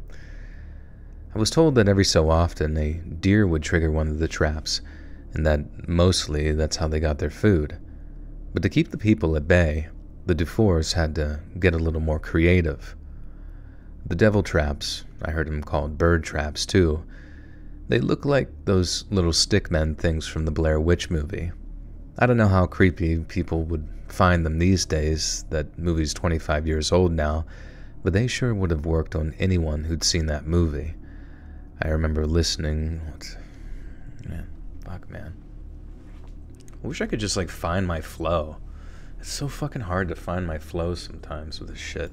[SPEAKER 1] I was told that every so often a deer would trigger one of the traps, and that mostly that's how they got their food. But to keep the people at bay, the Dufours had to get a little more creative. The devil traps, I heard them called bird traps too, they look like those little stickmen things from the Blair Witch movie. I don't know how creepy people would find them these days, that movie's twenty-five years old now, but they sure would have worked on anyone who'd seen that movie. I remember listening... What? Man, fuck, man. I wish I could just, like, find my flow. It's so fucking hard to find my flow sometimes with this shit.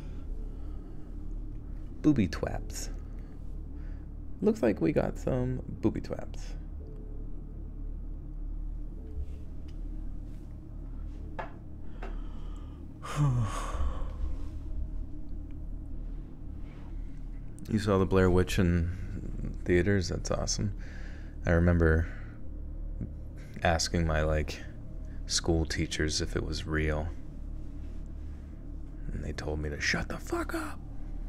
[SPEAKER 1] Booby twaps. Looks like we got some booby twaps. You saw the Blair Witch in theaters? That's awesome. I remember asking my, like, school teachers if it was real. And they told me to shut the fuck up.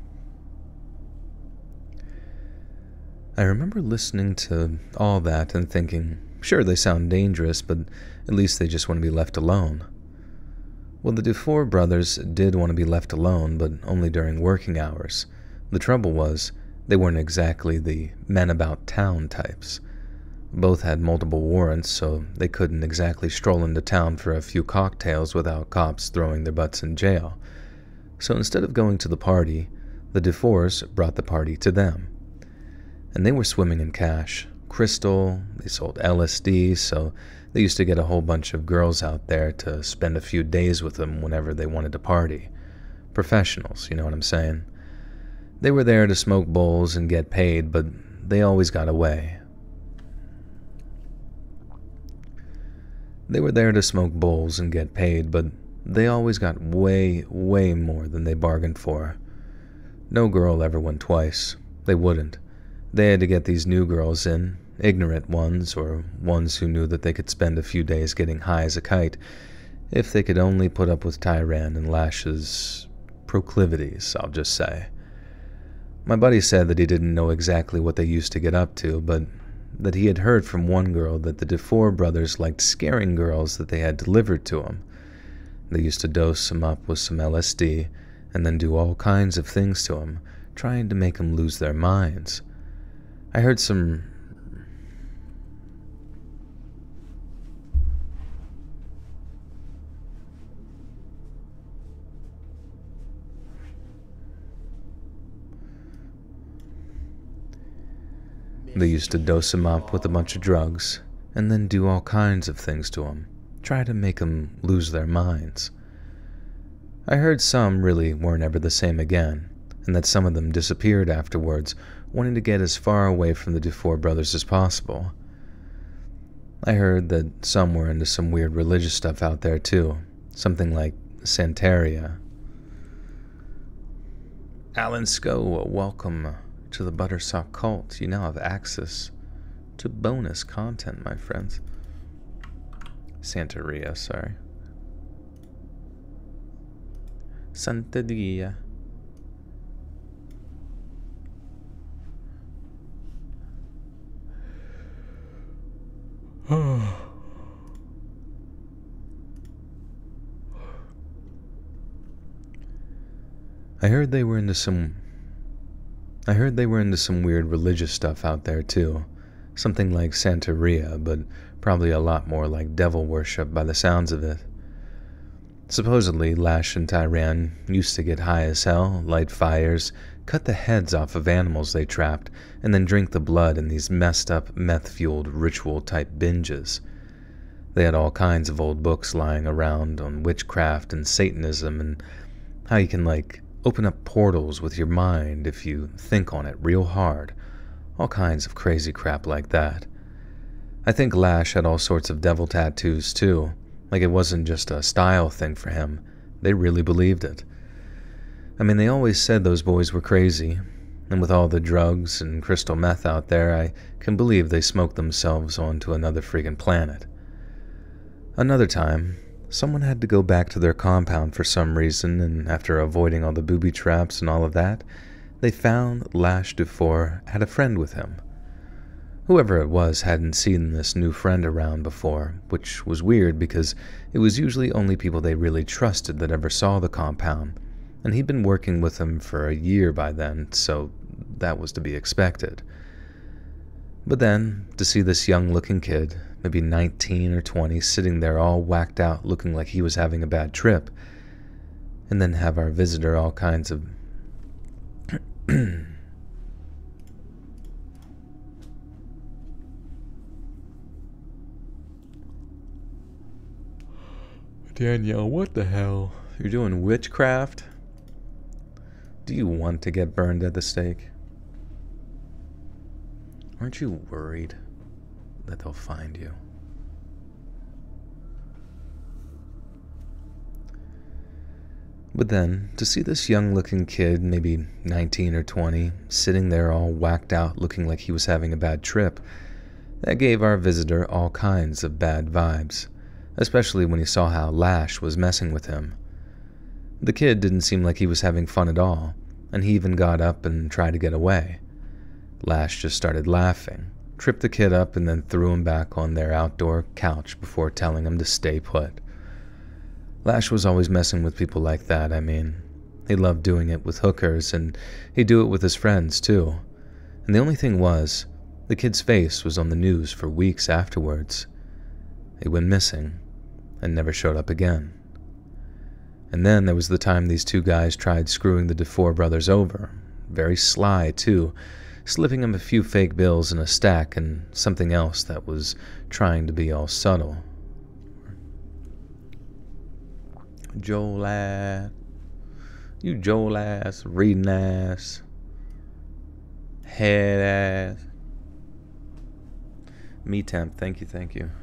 [SPEAKER 1] I remember listening to all that and thinking, sure, they sound dangerous, but at least they just want to be left alone. Well, the Dufour brothers did want to be left alone, but only during working hours. The trouble was, they weren't exactly the men-about-town types. Both had multiple warrants, so they couldn't exactly stroll into town for a few cocktails without cops throwing their butts in jail. So instead of going to the party, the Dufours brought the party to them. And they were swimming in cash. Crystal, they sold L S D, so they used to get a whole bunch of girls out there to spend a few days with them whenever they wanted to party. Professionals, you know what I'm saying? They were there to smoke bowls and get paid, but they always got away. They were there to smoke bowls and get paid, but they always got way, way more than they bargained for. No girl ever went twice. They wouldn't. They had to get these new girls in, ignorant ones, or ones who knew that they could spend a few days getting high as a kite, if they could only put up with Tyran and Lash's proclivities, I'll just say. My buddy said that he didn't know exactly what they used to get up to, but that he had heard from one girl that the Dufour brothers liked scaring girls that they had delivered to them. They used to dose them up with some L S D and then do all kinds of things to them, trying to make them lose their minds. I heard some... They used to dose him up with a bunch of drugs, and then do all kinds of things to him, try to make him lose their minds. I heard some really weren't ever the same again, and that some of them disappeared afterwards, wanting to get as far away from the Dufour brothers as possible. I heard that some were into some weird religious stuff out there too, something like Santeria. Alan Sco, welcome to the Buttersock Cult. You now have access to bonus content, my friends. Santeria, sorry. Santeria. I heard they were into some I heard they were into some weird religious stuff out there too. Something like Santeria, but probably a lot more like devil worship by the sounds of it. Supposedly, Lash and Tyran used to get high as hell, light fires, cut the heads off of animals they trapped, and then drink the blood in these messed up, meth-fueled ritual-type binges. They had all kinds of old books lying around on witchcraft and Satanism and how you can, like, open up portals with your mind if you think on it real hard. All kinds of crazy crap like that. I think Lash had all sorts of devil tattoos too. Like it wasn't just a style thing for him. They really believed it. I mean, they always said those boys were crazy. And with all the drugs and crystal meth out there, I can believe they smoked themselves onto another friggin' planet. Another time, someone had to go back to their compound for some reason, and after avoiding all the booby traps and all of that, they found Lash Dufour had a friend with him. Whoever it was hadn't seen this new friend around before, which was weird because it was usually only people they really trusted that ever saw the compound, and he'd been working with them for a year by then, so that was to be expected. But then, to see this young-looking kid, maybe nineteen or twenty, sitting there all whacked out looking like he was having a bad trip, and then have our visitor all kinds of Danielle, what the hell? You're doing witchcraft? Do you want to get burned at the stake? Aren't you worried that they'll find you? But then, to see this young-looking kid, maybe nineteen or twenty, sitting there all whacked out looking like he was having a bad trip, that gave our visitor all kinds of bad vibes, especially when he saw how Lash was messing with him. The kid didn't seem like he was having fun at all, and he even got up and tried to get away. Lash just started laughing, tripped the kid up, and then threw him back on their outdoor couch before telling him to stay put. Lash was always messing with people like that, I mean. He loved doing it with hookers, and he'd do it with his friends, too. And the only thing was, the kid's face was on the news for weeks afterwards. He went missing, and never showed up again. And then there was the time these two guys tried screwing the Dufour brothers over. Very sly, too. slipping him a few fake bills in a stack and something else that was trying to be all subtle. Joel ass. You Joel ass, reading ass, head ass. Me temp, thank you, thank you.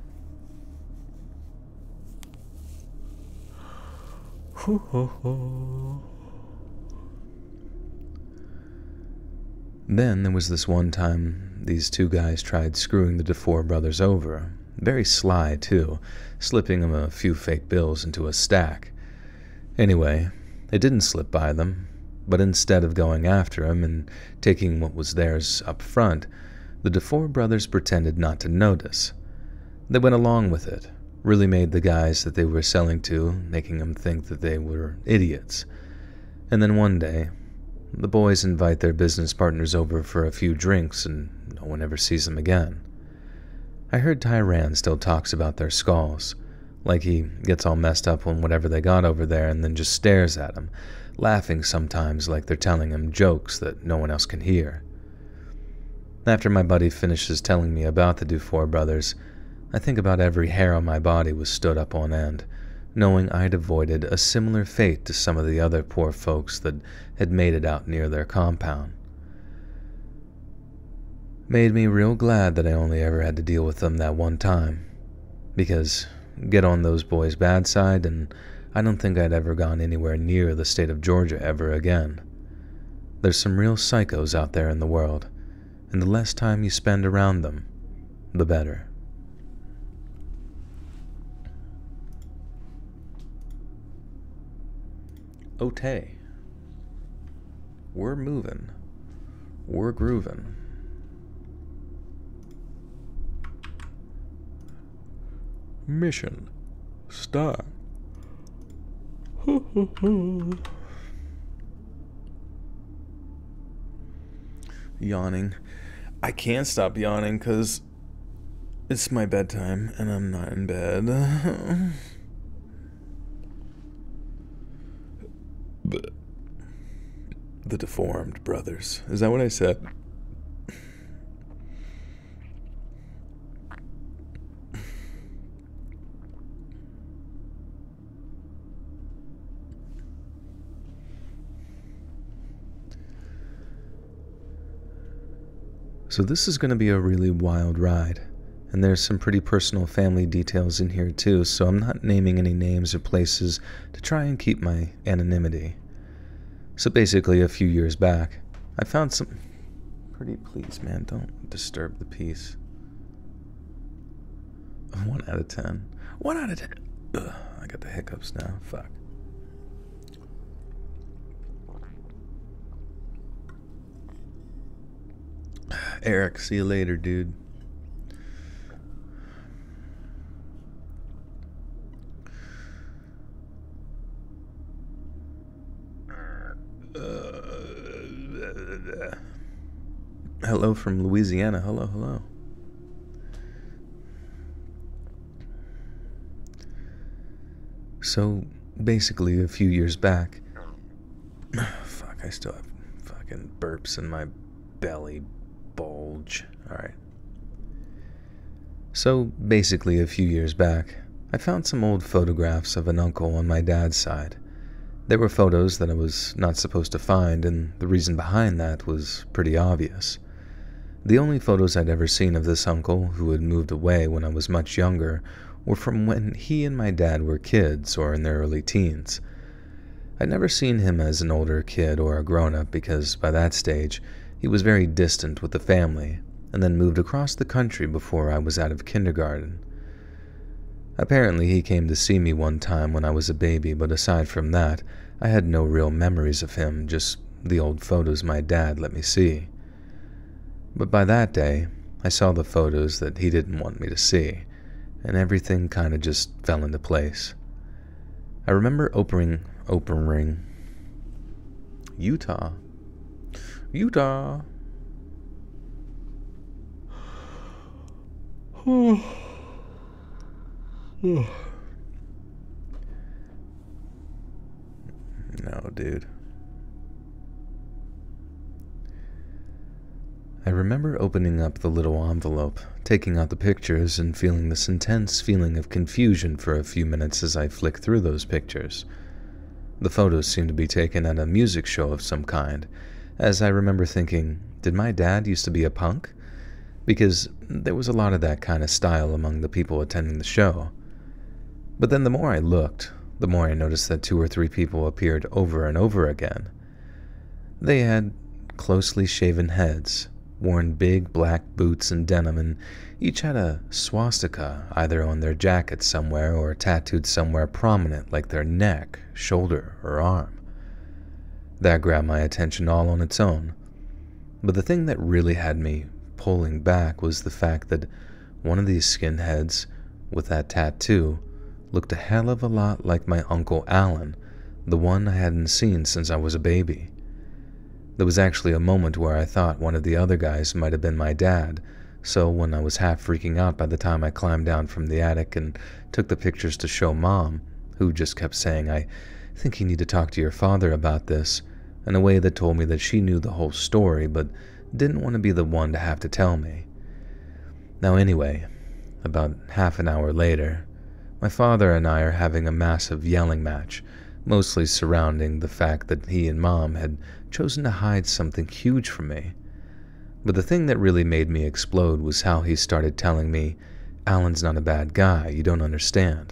[SPEAKER 1] Then there was this one time these two guys tried screwing the DeFore brothers over. Very sly, too, slipping them a few fake bills into a stack. Anyway, it didn't slip by them, but instead of going after him and taking what was theirs up front, the DeFore brothers pretended not to notice. They went along with it, really made the guys that they were selling to, making them think that they were idiots. And then one day, the boys invite their business partners over for a few drinks and no one ever sees them again. I heard Tyran still talks about their skulls, like he gets all messed up on whatever they got over there and then just stares at them, laughing sometimes like they're telling him jokes that no one else can hear. After my buddy finishes telling me about the Dufour brothers, I think about every hair on my body was stood up on end, knowing I'd avoided a similar fate to some of the other poor folks that had made it out near their compound. Made me real glad that I only ever had to deal with them that one time, because get on those boys' bad side and I don't think I'd ever gone anywhere near the state of Georgia ever again. There's some real psychos out there in the world, and the less time you spend around them, the better. Otay. We're moving. We're grooving. Mission start. Yawning. I can't stop yawning because it's my bedtime and I'm not in bed. But the Deformed brothers. Is that what I said? So this is going to be a really wild ride, and there's some pretty personal family details in here too, so I'm not naming any names or places to try and keep my anonymity. So basically, a few years back, I found some... Pretty please, man, don't disturb the peace. One out of ten. One out of ten. Ugh, I got the hiccups now. Fuck. Eric, see you later, dude. Uh, hello from Louisiana. Hello, hello. So, basically, a few years back... Fuck, I still have fucking burps in my belly bulge. Alright. So, basically, a few years back, I found some old photographs of an uncle on my dad's side. There were photos that I was not supposed to find, and the reason behind that was pretty obvious. The only photos I'd ever seen of this uncle, who had moved away when I was much younger, were from when he and my dad were kids or in their early teens. I'd never seen him as an older kid or a grown-up because, by that stage, he was very distant with the family, and then moved across the country before I was out of kindergarten. Apparently he came to see me one time when I was a baby, but aside from that, I had no real memories of him, just the old photos my dad let me see. But by that day, I saw the photos that he didn't want me to see, and everything kind of just fell into place. I remember opening, opening, Utah. Utah. No, dude. I remember opening up the little envelope, taking out the pictures, and feeling this intense feeling of confusion for a few minutes as I flicked through those pictures. The photos seemed to be taken at a music show of some kind, as I remember thinking, did my dad used to be a punk? Because there was a lot of that kind of style among the people attending the show. But then the more I looked, the more I noticed that two or three people appeared over and over again. They had closely shaven heads, worn big black boots and denim, and each had a swastika either on their jacket somewhere or tattooed somewhere prominent like their neck, shoulder, or arm. That grabbed my attention all on its own. But the thing that really had me pulling back was the fact that one of these skinheads with that tattoo looked a hell of a lot like my Uncle Alan, the one I hadn't seen since I was a baby. There was actually a moment where I thought one of the other guys might have been my dad, so when I was half freaking out by the time I climbed down from the attic and took the pictures to show Mom, who just kept saying, "I think you need to talk to your father about this," in a way that told me that she knew the whole story but didn't want to be the one to have to tell me. Now anyway, about half an hour later, my father and I are having a massive yelling match, mostly surrounding the fact that he and Mom had chosen to hide something huge from me. But the thing that really made me explode was how he started telling me, "Alan's not a bad guy, you don't understand."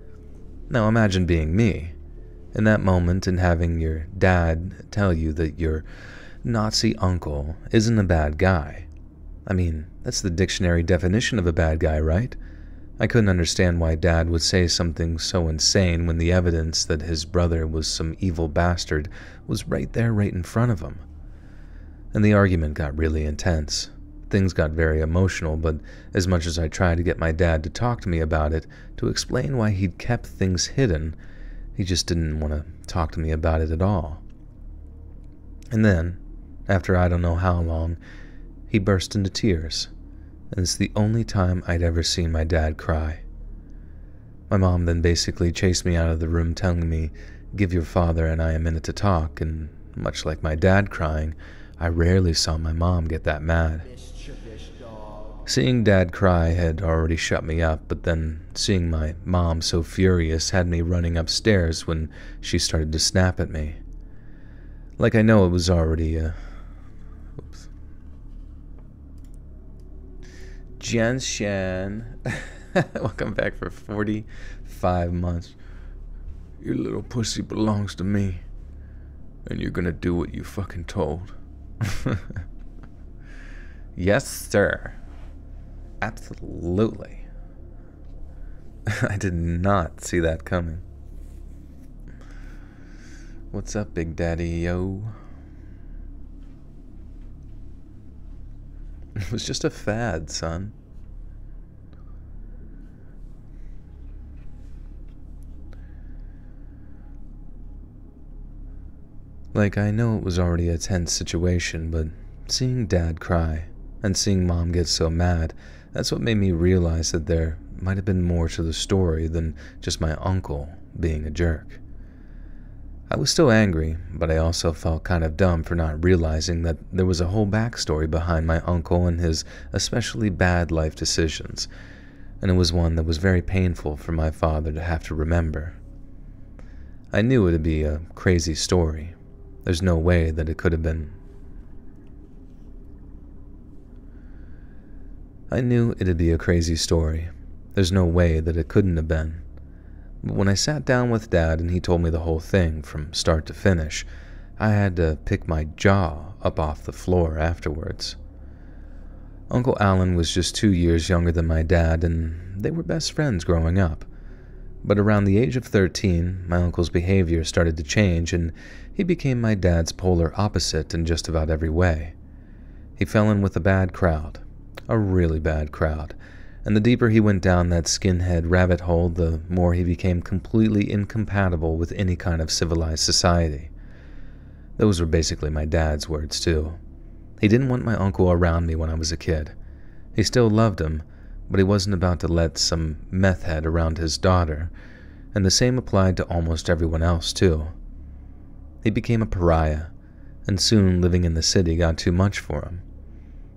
[SPEAKER 1] Now imagine being me, in that moment, and having your dad tell you that your Nazi uncle isn't a bad guy. I mean, that's the dictionary definition of a bad guy, right? I couldn't understand why Dad would say something so insane when the evidence that his brother was some evil bastard was right there, right in front of him. And the argument got really intense. Things got very emotional, but as much as I tried to get my dad to talk to me about it, to explain why he'd kept things hidden, he just didn't want to talk to me about it at all. And then, after I don't know how long, he burst into tears. And it's the only time I'd ever seen my dad cry. My mom then basically chased me out of the room telling me, "Give your father and I a minute to talk," and much like my dad crying, I rarely saw my mom get that mad. Seeing Dad cry had already shut me up, but then seeing my mom so furious had me running upstairs when she started to snap at me. Like I know it was already a... Oops. Jianshan. Welcome back for forty-five months. Your little pussy belongs to me, and you're gonna do what you fucking told. Yes, sir. Absolutely. I did not see that coming. What's up, Big Daddy, yo? It was just a fad, son. Like, I know it was already a tense situation, but seeing Dad cry and seeing Mom get so mad, that's what made me realize that there might have been more to the story than just my uncle being a jerk. I was still angry, but I also felt kind of dumb for not realizing that there was a whole backstory behind my uncle and his especially bad life decisions, and it was one that was very painful for my father to have to remember. I knew it'd be a crazy story. There's no way that it could have been. I knew it'd be a crazy story. There's no way that it couldn't have been. But when I sat down with Dad and he told me the whole thing from start to finish, I had to pick my jaw up off the floor afterwards. Uncle Alan was just two years younger than my dad, and they were best friends growing up. But around the age of thirteen, my uncle's behavior started to change, and he became my dad's polar opposite in just about every way. He fell in with a bad crowd, a really bad crowd, and the deeper he went down that skinhead rabbit hole, the more he became completely incompatible with any kind of civilized society. Those were basically my dad's words, too. He didn't want my uncle around me when I was a kid. He still loved him, but he wasn't about to let some meth head around his daughter, and the same applied to almost everyone else, too. He became a pariah, and soon living in the city got too much for him.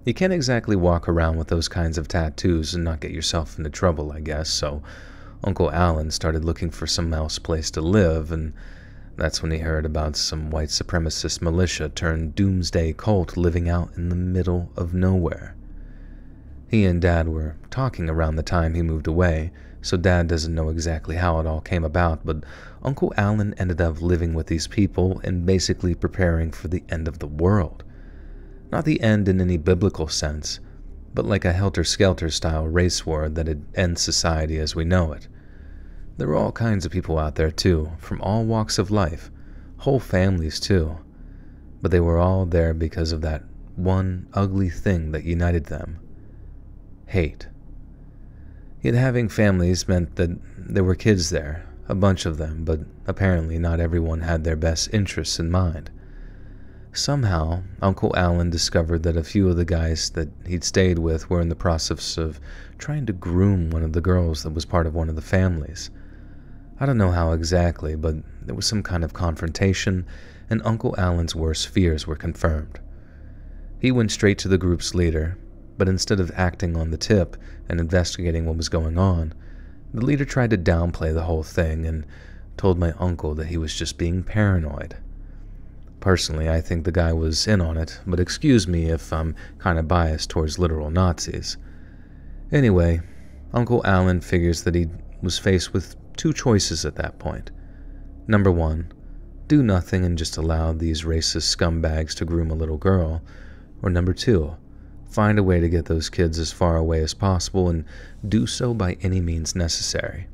[SPEAKER 1] You can't exactly walk around with those kinds of tattoos and not get yourself into trouble, I guess, so Uncle Alan started looking for some else place to live, and that's when he heard about some white supremacist militia turned doomsday cult living out in the middle of nowhere. He and Dad were talking around the time he moved away, so Dad doesn't know exactly how it all came about, but Uncle Alan ended up living with these people and basically preparing for the end of the world. Not the end in any biblical sense, but like a helter-skelter style race war that'd end society as we know it. There were all kinds of people out there too, from all walks of life, whole families too, but they were all there because of that one ugly thing that united them: hate. Yet having families meant that there were kids there, a bunch of them, but apparently not everyone had their best interests in mind. Somehow, Uncle Alan discovered that a few of the guys that he'd stayed with were in the process of trying to groom one of the girls that was part of one of the families. I don't know how exactly, but there was some kind of confrontation, and Uncle Alan's worst fears were confirmed. He went straight to the group's leader, but instead of acting on the tip and investigating what was going on, the leader tried to downplay the whole thing and told my uncle that he was just being paranoid. Personally, I think the guy was in on it, but excuse me if I'm kind of biased towards literal Nazis. Anyway, Uncle Alan figures that he was faced with two choices at that point. Number one, do nothing and just allow these racist scumbags to groom a little girl. Or number two, find a way to get those kids as far away as possible and do so by any means necessary.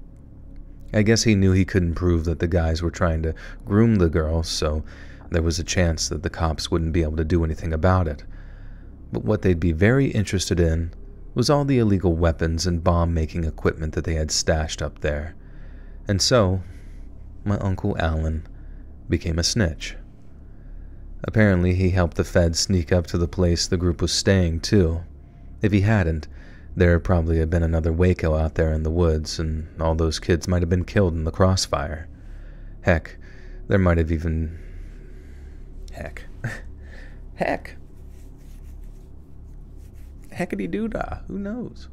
[SPEAKER 1] I guess he knew he couldn't prove that the guys were trying to groom the girl, so there was a chance that the cops wouldn't be able to do anything about it. But what they'd be very interested in was all the illegal weapons and bomb-making equipment that they had stashed up there. And so, my Uncle Alan became a snitch. Apparently, he helped the feds sneak up to the place the group was staying, too. If he hadn't, there'd probably have been another Waco out there in the woods, and all those kids might have been killed in the crossfire. Heck, there might have even... Heck. Heck. Heckity-doo-dah. Who knows?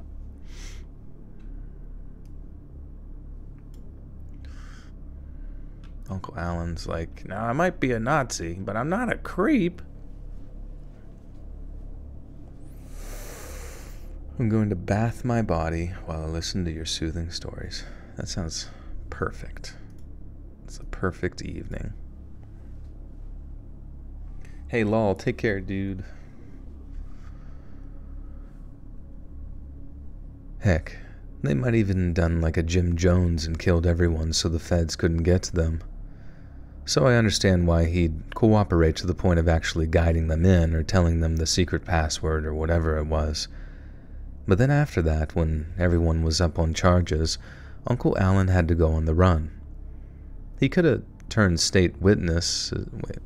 [SPEAKER 1] Uncle Alan's like, now I might be a Nazi, but I'm not a creep. I'm going to bath my body while I listen to your soothing stories. That sounds perfect. It's a perfect evening. Hey, lol, take care, dude. Heck, they might even done like a Jim Jones and killed everyone so the feds couldn't get to them. So I understand why he'd cooperate to the point of actually guiding them in or telling them the secret password or whatever it was. But then after that, when everyone was up on charges, Uncle Alan had to go on the run. He could have turned state witness... Uh, wait.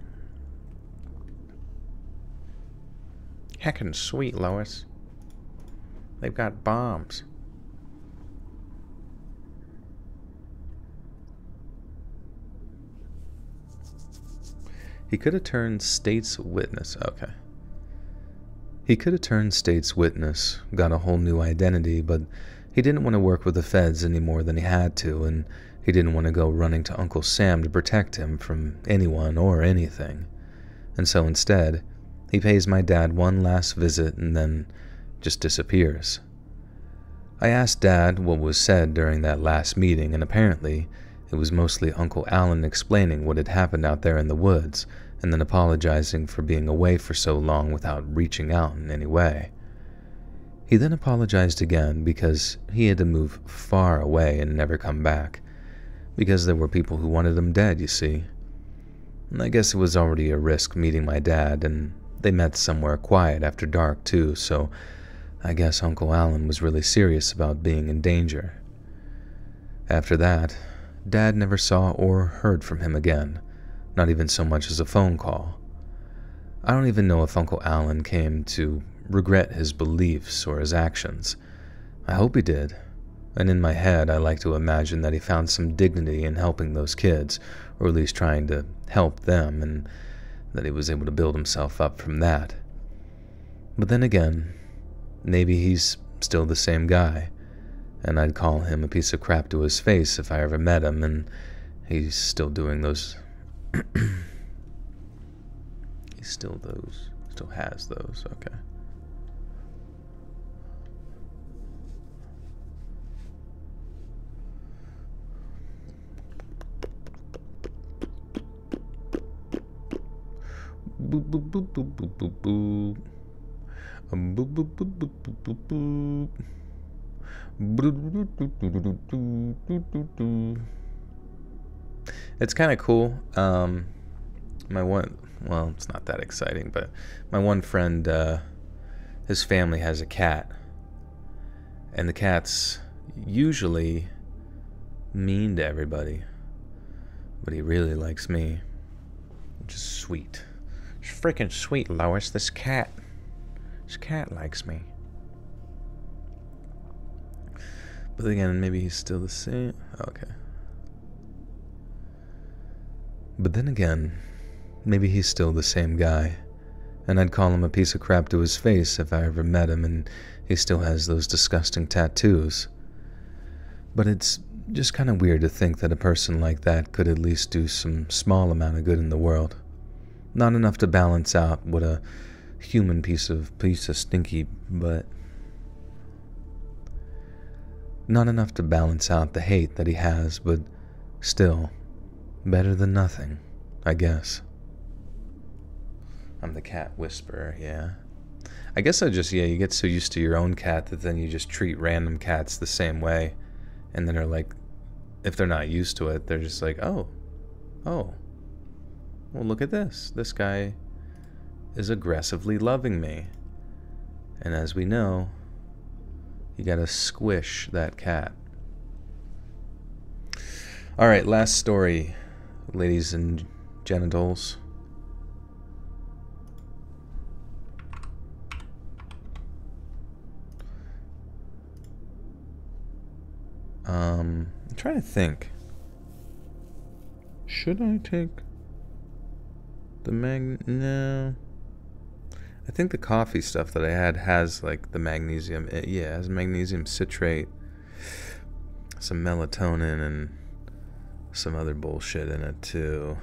[SPEAKER 1] Heckin' sweet, Lois. They've got bombs. He could have turned state's witness. Okay. He could have turned state's witness, got a whole new identity, but he didn't want to work with the feds any more than he had to, and he didn't want to go running to Uncle Sam to protect him from anyone or anything. And so instead, he pays my dad one last visit and then just disappears. I asked Dad what was said during that last meeting, and apparently it was mostly Uncle Alan explaining what had happened out there in the woods, and then apologizing for being away for so long without reaching out in any way. He then apologized again because he had to move far away and never come back, because there were people who wanted him dead, you see. And I guess it was already a risk meeting my dad, and they met somewhere quiet after dark too, so I guess Uncle Alan was really serious about being in danger. After that, Dad never saw or heard from him again, not even so much as a phone call. I don't even know if Uncle Alan came to regret his beliefs or his actions. I hope he did, and in my head I like to imagine that he found some dignity in helping those kids, or at least trying to help them, and that he was able to build himself up from that. But then again, maybe he's still the same guy, and I'd call him a piece of crap to his face if I ever met him, and he's still doing those... he's still those... still has those, okay. Boop, boop, boop, boop, boop, boop, boop. Um, boop, boop, boop, boop, boop, boop, boop. It's kind of cool. Um, my one, well, it's not that exciting, but my one friend, uh, his family has a cat, and the cat's usually mean to everybody, but he really likes me, which is sweet. It's freaking sweet, Lois. This cat, this cat likes me. But again, maybe he's still the same. Okay. But then again, maybe he's still the same guy, and I'd call him a piece of crap to his face if I ever met him, and he still has those disgusting tattoos. But it's just kind of weird to think that a person like that could at least do some small amount of good in the world. Not enough to balance out what a human piece of piece of stinky butt. Not enough to balance out the hate that he has, but still, better than nothing, I guess. I'm the cat whisperer, yeah. I guess I just, yeah, you get so used to your own cat that then you just treat random cats the same way. And then they're like, if they're not used to it, they're just like, oh, oh, well, look at this. This guy is aggressively loving me. And as we know, you gotta squish that cat. All right, last story, ladies and genitals. Um, I'm trying to think. Should I take the mag... No. I think the coffee stuff that I had has, like, the magnesium. It, yeah, it has magnesium citrate, some melatonin, and some other bullshit in it, too.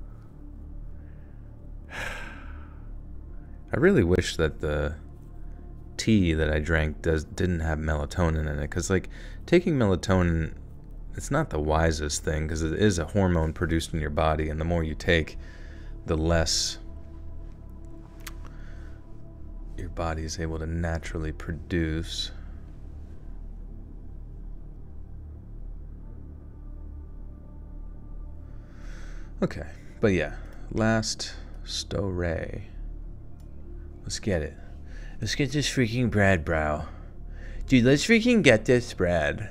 [SPEAKER 1] I really wish that the tea that I drank does didn't have melatonin in it, because, like, taking melatonin, it's not the wisest thing, because it is a hormone produced in your body, and the more you take, the less your body is able to naturally produce. Okay, but yeah, last story. Let's get it. Let's get this freaking Brad, bro. Dude, let's freaking get this Brad.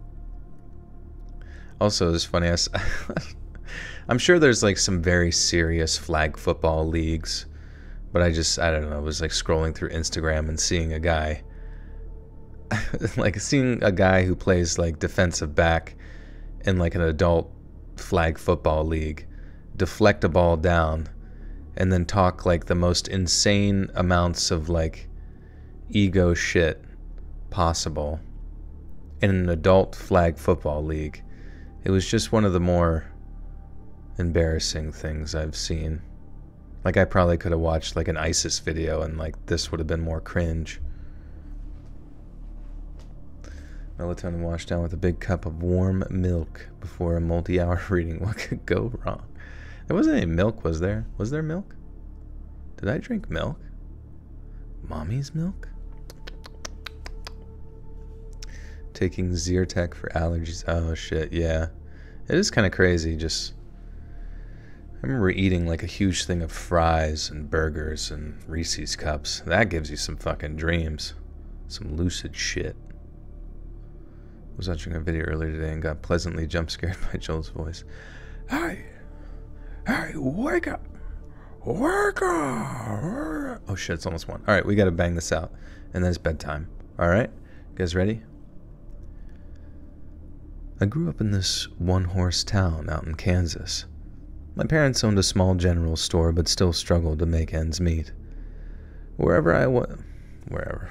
[SPEAKER 1] Also, it's funny, I, I'm sure there's like some very serious flag football leagues, but I just, I don't know, I was like scrolling through Instagram and seeing a guy, like seeing a guy who plays like defensive back in like an adult flag football league, deflect a ball down, and then talk like the most insane amounts of like ego shit possible in an adult flag football league. It was just one of the more embarrassing things I've seen. Like, I probably could have watched like an ISIS video and like this would have been more cringe. Melatonin washed down with a big cup of warm milk before a multi-hour reading. What could go wrong? There wasn't any milk, was there? Was there milk? Did I drink milk? Mommy's milk? Taking Zyrtec for allergies. Oh shit, yeah. It is kind of crazy, just... I remember eating like a huge thing of fries and burgers and Reese's cups. That gives you some fucking dreams. Some lucid shit. I was watching a video earlier today and got pleasantly jump scared by Joel's voice. Hey! Hey, wake up! Wake up! Oh shit, it's almost one. Alright, we gotta bang this out. And then it's bedtime. Alright? You guys ready? I grew up in this one-horse town out in Kansas. My parents owned a small general store but still struggled to make ends meet. Wherever I was... Wherever.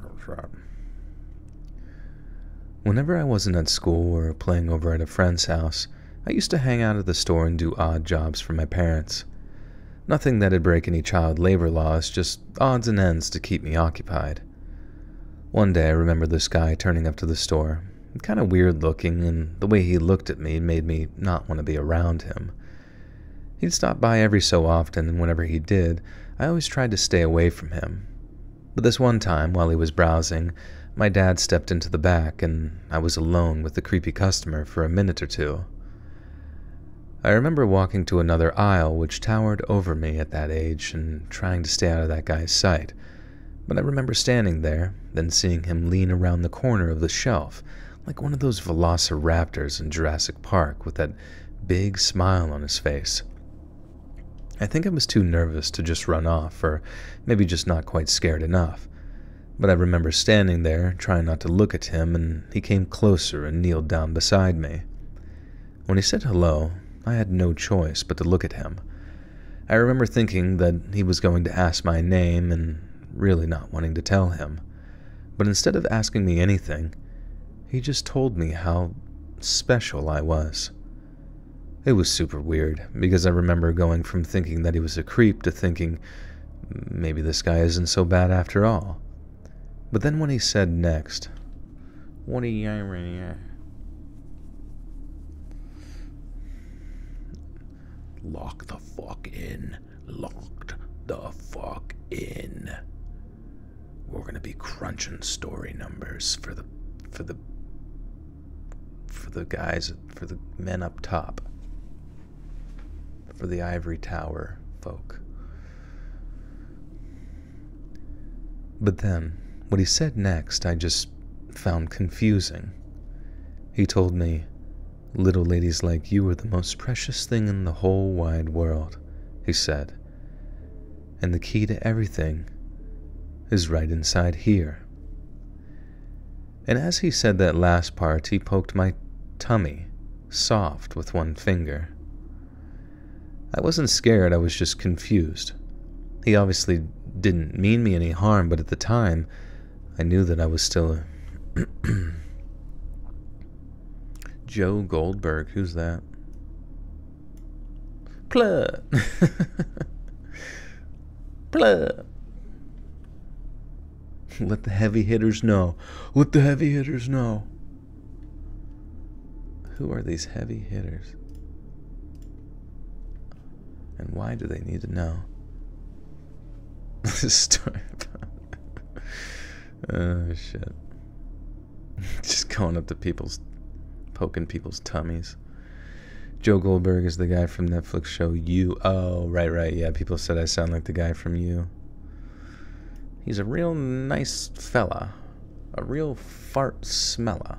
[SPEAKER 1] Whenever I wasn't at school or playing over at a friend's house, I used to hang out at the store and do odd jobs for my parents. Nothing that'd break any child labor laws, just odds and ends to keep me occupied. One day I remember this guy turning up to the store, kind of weird looking, and the way he looked at me made me not want to be around him. He'd stop by every so often, and whenever he did, I always tried to stay away from him. But this one time, while he was browsing, my dad stepped into the back, and I was alone with the creepy customer for a minute or two. I remember walking to another aisle which towered over me at that age and trying to stay out of that guy's sight, but I remember standing there, then seeing him lean around the corner of the shelf, like one of those velociraptors in Jurassic Park with that big smile on his face. I think I was too nervous to just run off, or maybe just not quite scared enough. But I remember standing there, trying not to look at him, and he came closer and kneeled down beside me. When he said hello, I had no choice but to look at him. I remember thinking that he was going to ask my name and really not wanting to tell him. But instead of asking me anything, he just told me how special I was. It was super weird, because I remember going from thinking that he was a creep to thinking, maybe this guy isn't so bad after all. But then when he said next, what are you doing here? Lock the fuck in. Locked the fuck in. We're gonna be crunching story numbers for the, for the, for the guys, for the men up top. For the ivory tower folk. But then, what he said next, I just found confusing. He told me, little ladies like you are the most precious thing in the whole wide world, he said. And the key to everything is right inside here. And as he said that last part, he poked my tummy, soft with one finger. I wasn't scared, I was just confused. He obviously didn't mean me any harm, but at the time, I knew that I was still a... Joe Goldberg, who's that? Plug! Plug! Let the heavy hitters know. Let the heavy hitters know. Who are these heavy hitters? And why do they need to know? This story about... Oh, shit. Just going up to people's... poking people's tummies. Joe Goldberg is the guy from Netflix show You. Oh, right, right, yeah. People said I sound like the guy from You. He's a real nice fella. A real fart smella.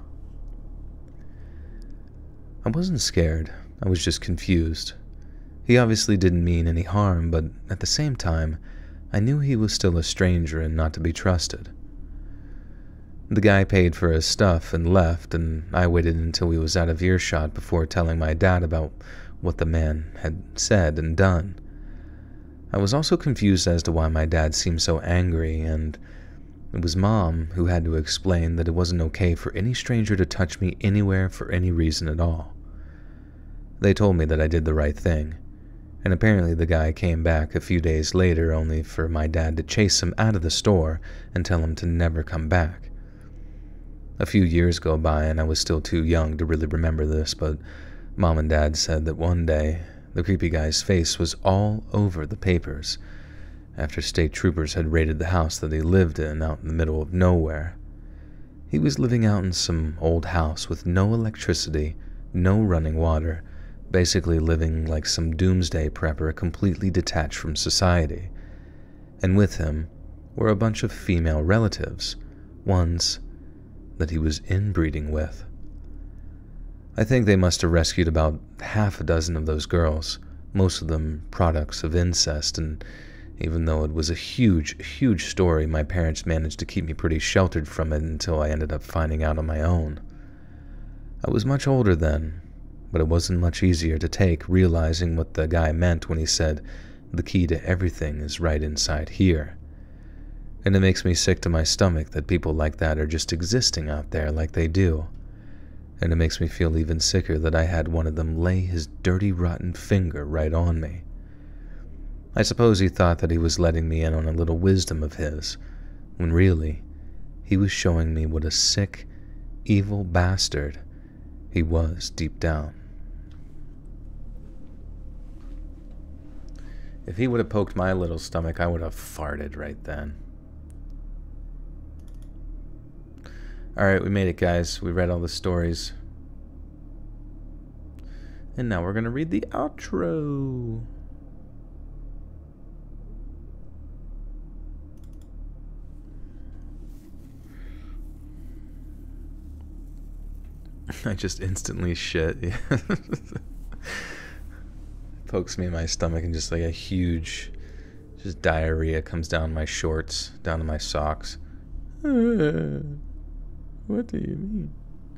[SPEAKER 1] I wasn't scared. I was just confused. He obviously didn't mean any harm, but at the same time, I knew he was still a stranger and not to be trusted. The guy paid for his stuff and left, and I waited until he was out of earshot before telling my dad about what the man had said and done. I was also confused as to why my dad seemed so angry, and it was Mom who had to explain that it wasn't okay for any stranger to touch me anywhere for any reason at all. They told me that I did the right thing, and apparently the guy came back a few days later only for my dad to chase him out of the store and tell him to never come back. A few years go by and I was still too young to really remember this, but Mom and Dad said that one day the creepy guy's face was all over the papers after state troopers had raided the house that he lived in out in the middle of nowhere. He was living out in some old house with no electricity, no running water, basically living like some doomsday prepper completely detached from society. And with him were a bunch of female relatives, ones that he was inbreeding with. I think they must have rescued about half a dozen of those girls, most of them products of incest, and even though it was a huge, huge story, my parents managed to keep me pretty sheltered from it until I ended up finding out on my own. I was much older then, but it wasn't much easier to take, realizing what the guy meant when he said, the key to everything is right inside here. And it makes me sick to my stomach that people like that are just existing out there like they do. And it makes me feel even sicker that I had one of them lay his dirty, rotten finger right on me. I suppose he thought that he was letting me in on a little wisdom of his, when really, he was showing me what a sick, evil bastard he was deep down. If he would have poked my little stomach, I would have farted right then. Alright, we made it, guys. We read all the stories. And now we're going to read the outro. I just instantly shit. Yeah. Pokes me in my stomach and just like a huge just diarrhea comes down my shorts, down to my socks. Uh, what do you mean?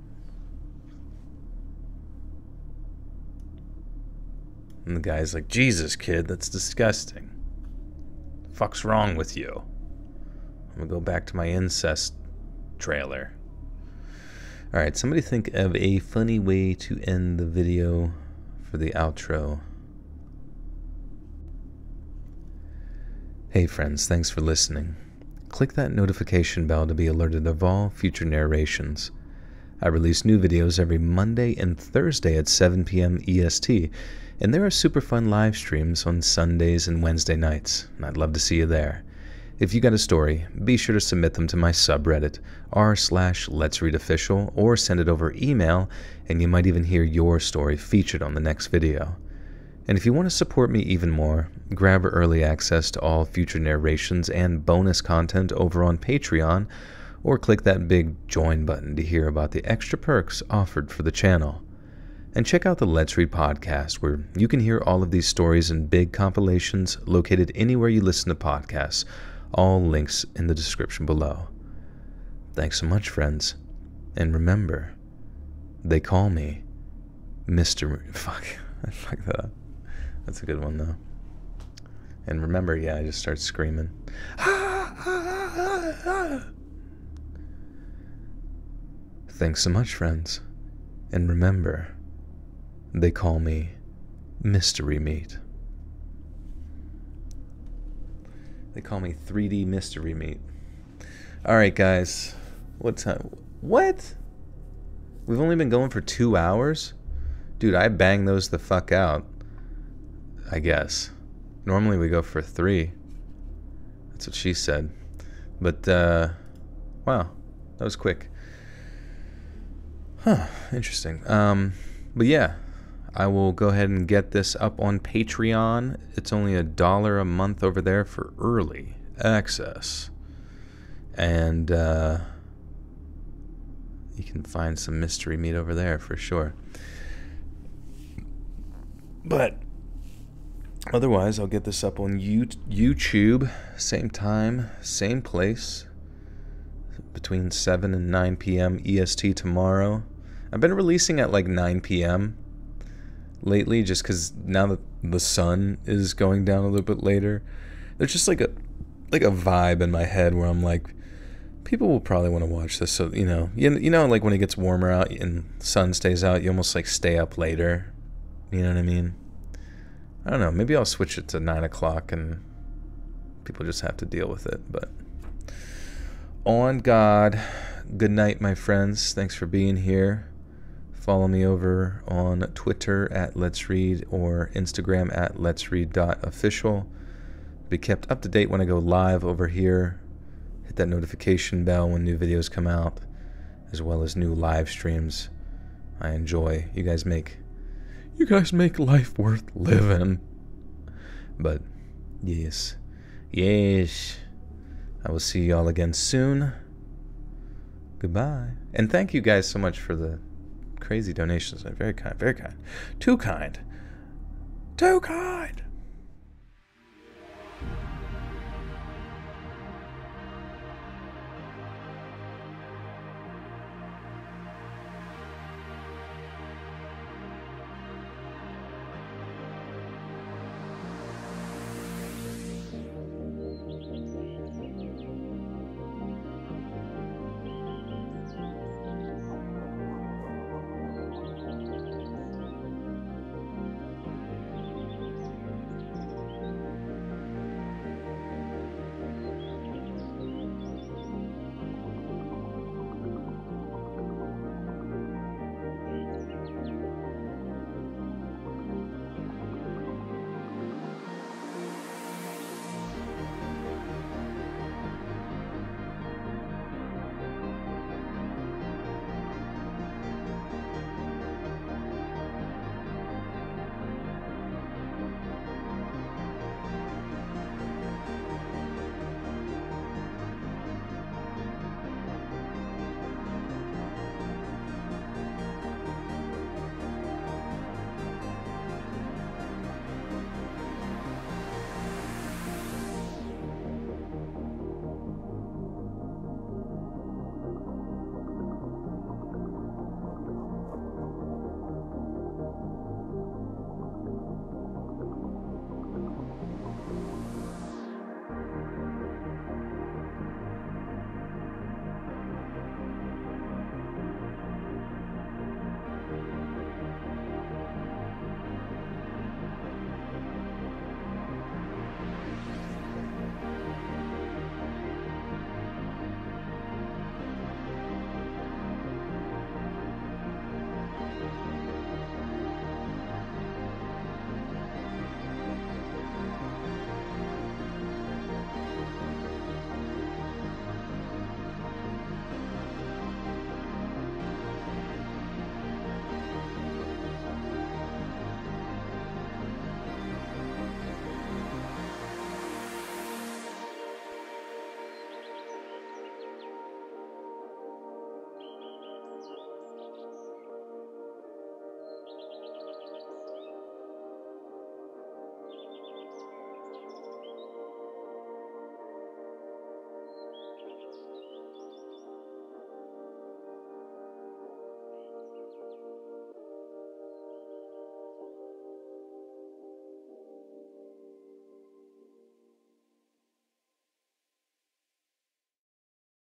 [SPEAKER 1] And the guy's like, Jesus, kid, that's disgusting. The fuck's wrong with you? I'm gonna go back to my incest trailer. Alright, somebody think of a funny way to end the video for the outro. Hey friends, thanks for listening. Click that notification bell to be alerted of all future narrations. I release new videos every Monday and Thursday at seven p m E S T, and there are super fun live streams on Sundays and Wednesday nights, and I'd love to see you there. If you got a story, be sure to submit them to my subreddit, r slash let's read official, or send it over email, and you might even hear your story featured on the next video. And if you want to support me even more, grab early access to all future narrations and bonus content over on Patreon, or click that big join button to hear about the extra perks offered for the channel. And check out the Let's Read podcast, where you can hear all of these stories in big compilations located anywhere you listen to podcasts. All links in the description below. Thanks so much, friends. And remember, they call me Mister Fuck. I fucked that up. That's a good one, though. And remember, yeah, I just start screaming. Thanks so much, friends. And remember, they call me Mystery Meat. They call me three D Mystery Meat. Alright, guys. What time? What? We've only been going for two hours? Dude, I bang those the fuck out. I guess. Normally we go for three. That's what she said. But, uh... wow. That was quick. Huh. Interesting. Um, but yeah. I will go ahead and get this up on Patreon. It's only a dollar a month over there for early access. And uh, you can find some mystery meat over there for sure. But otherwise, I'll get this up on YouTube. Same time, same place. Between seven and nine p m E S T tomorrow. I've been releasing at like nine p m lately, just because now that the sun is going down a little bit later, there's just like a like a vibe in my head where I'm like, people will probably want to watch this. So you know, you, you know, like when it gets warmer out and sun stays out, you almost like stay up later. You know what I mean? I don't know. Maybe I'll switch it to nine o'clock and people just have to deal with it. But on God, good night, my friends. Thanks for being here. Follow me over on Twitter at Let's Read or Instagram at Let's Read dot official. Be kept up to date when I go live over here. Hit that notification bell when new videos come out, as well as new live streams. I enjoy. You guys make you guys make life worth living. But yes, yes. I will see y'all again soon. Goodbye. And thank you guys so much for the crazy donations. Very kind, very kind. Too kind. Too kind.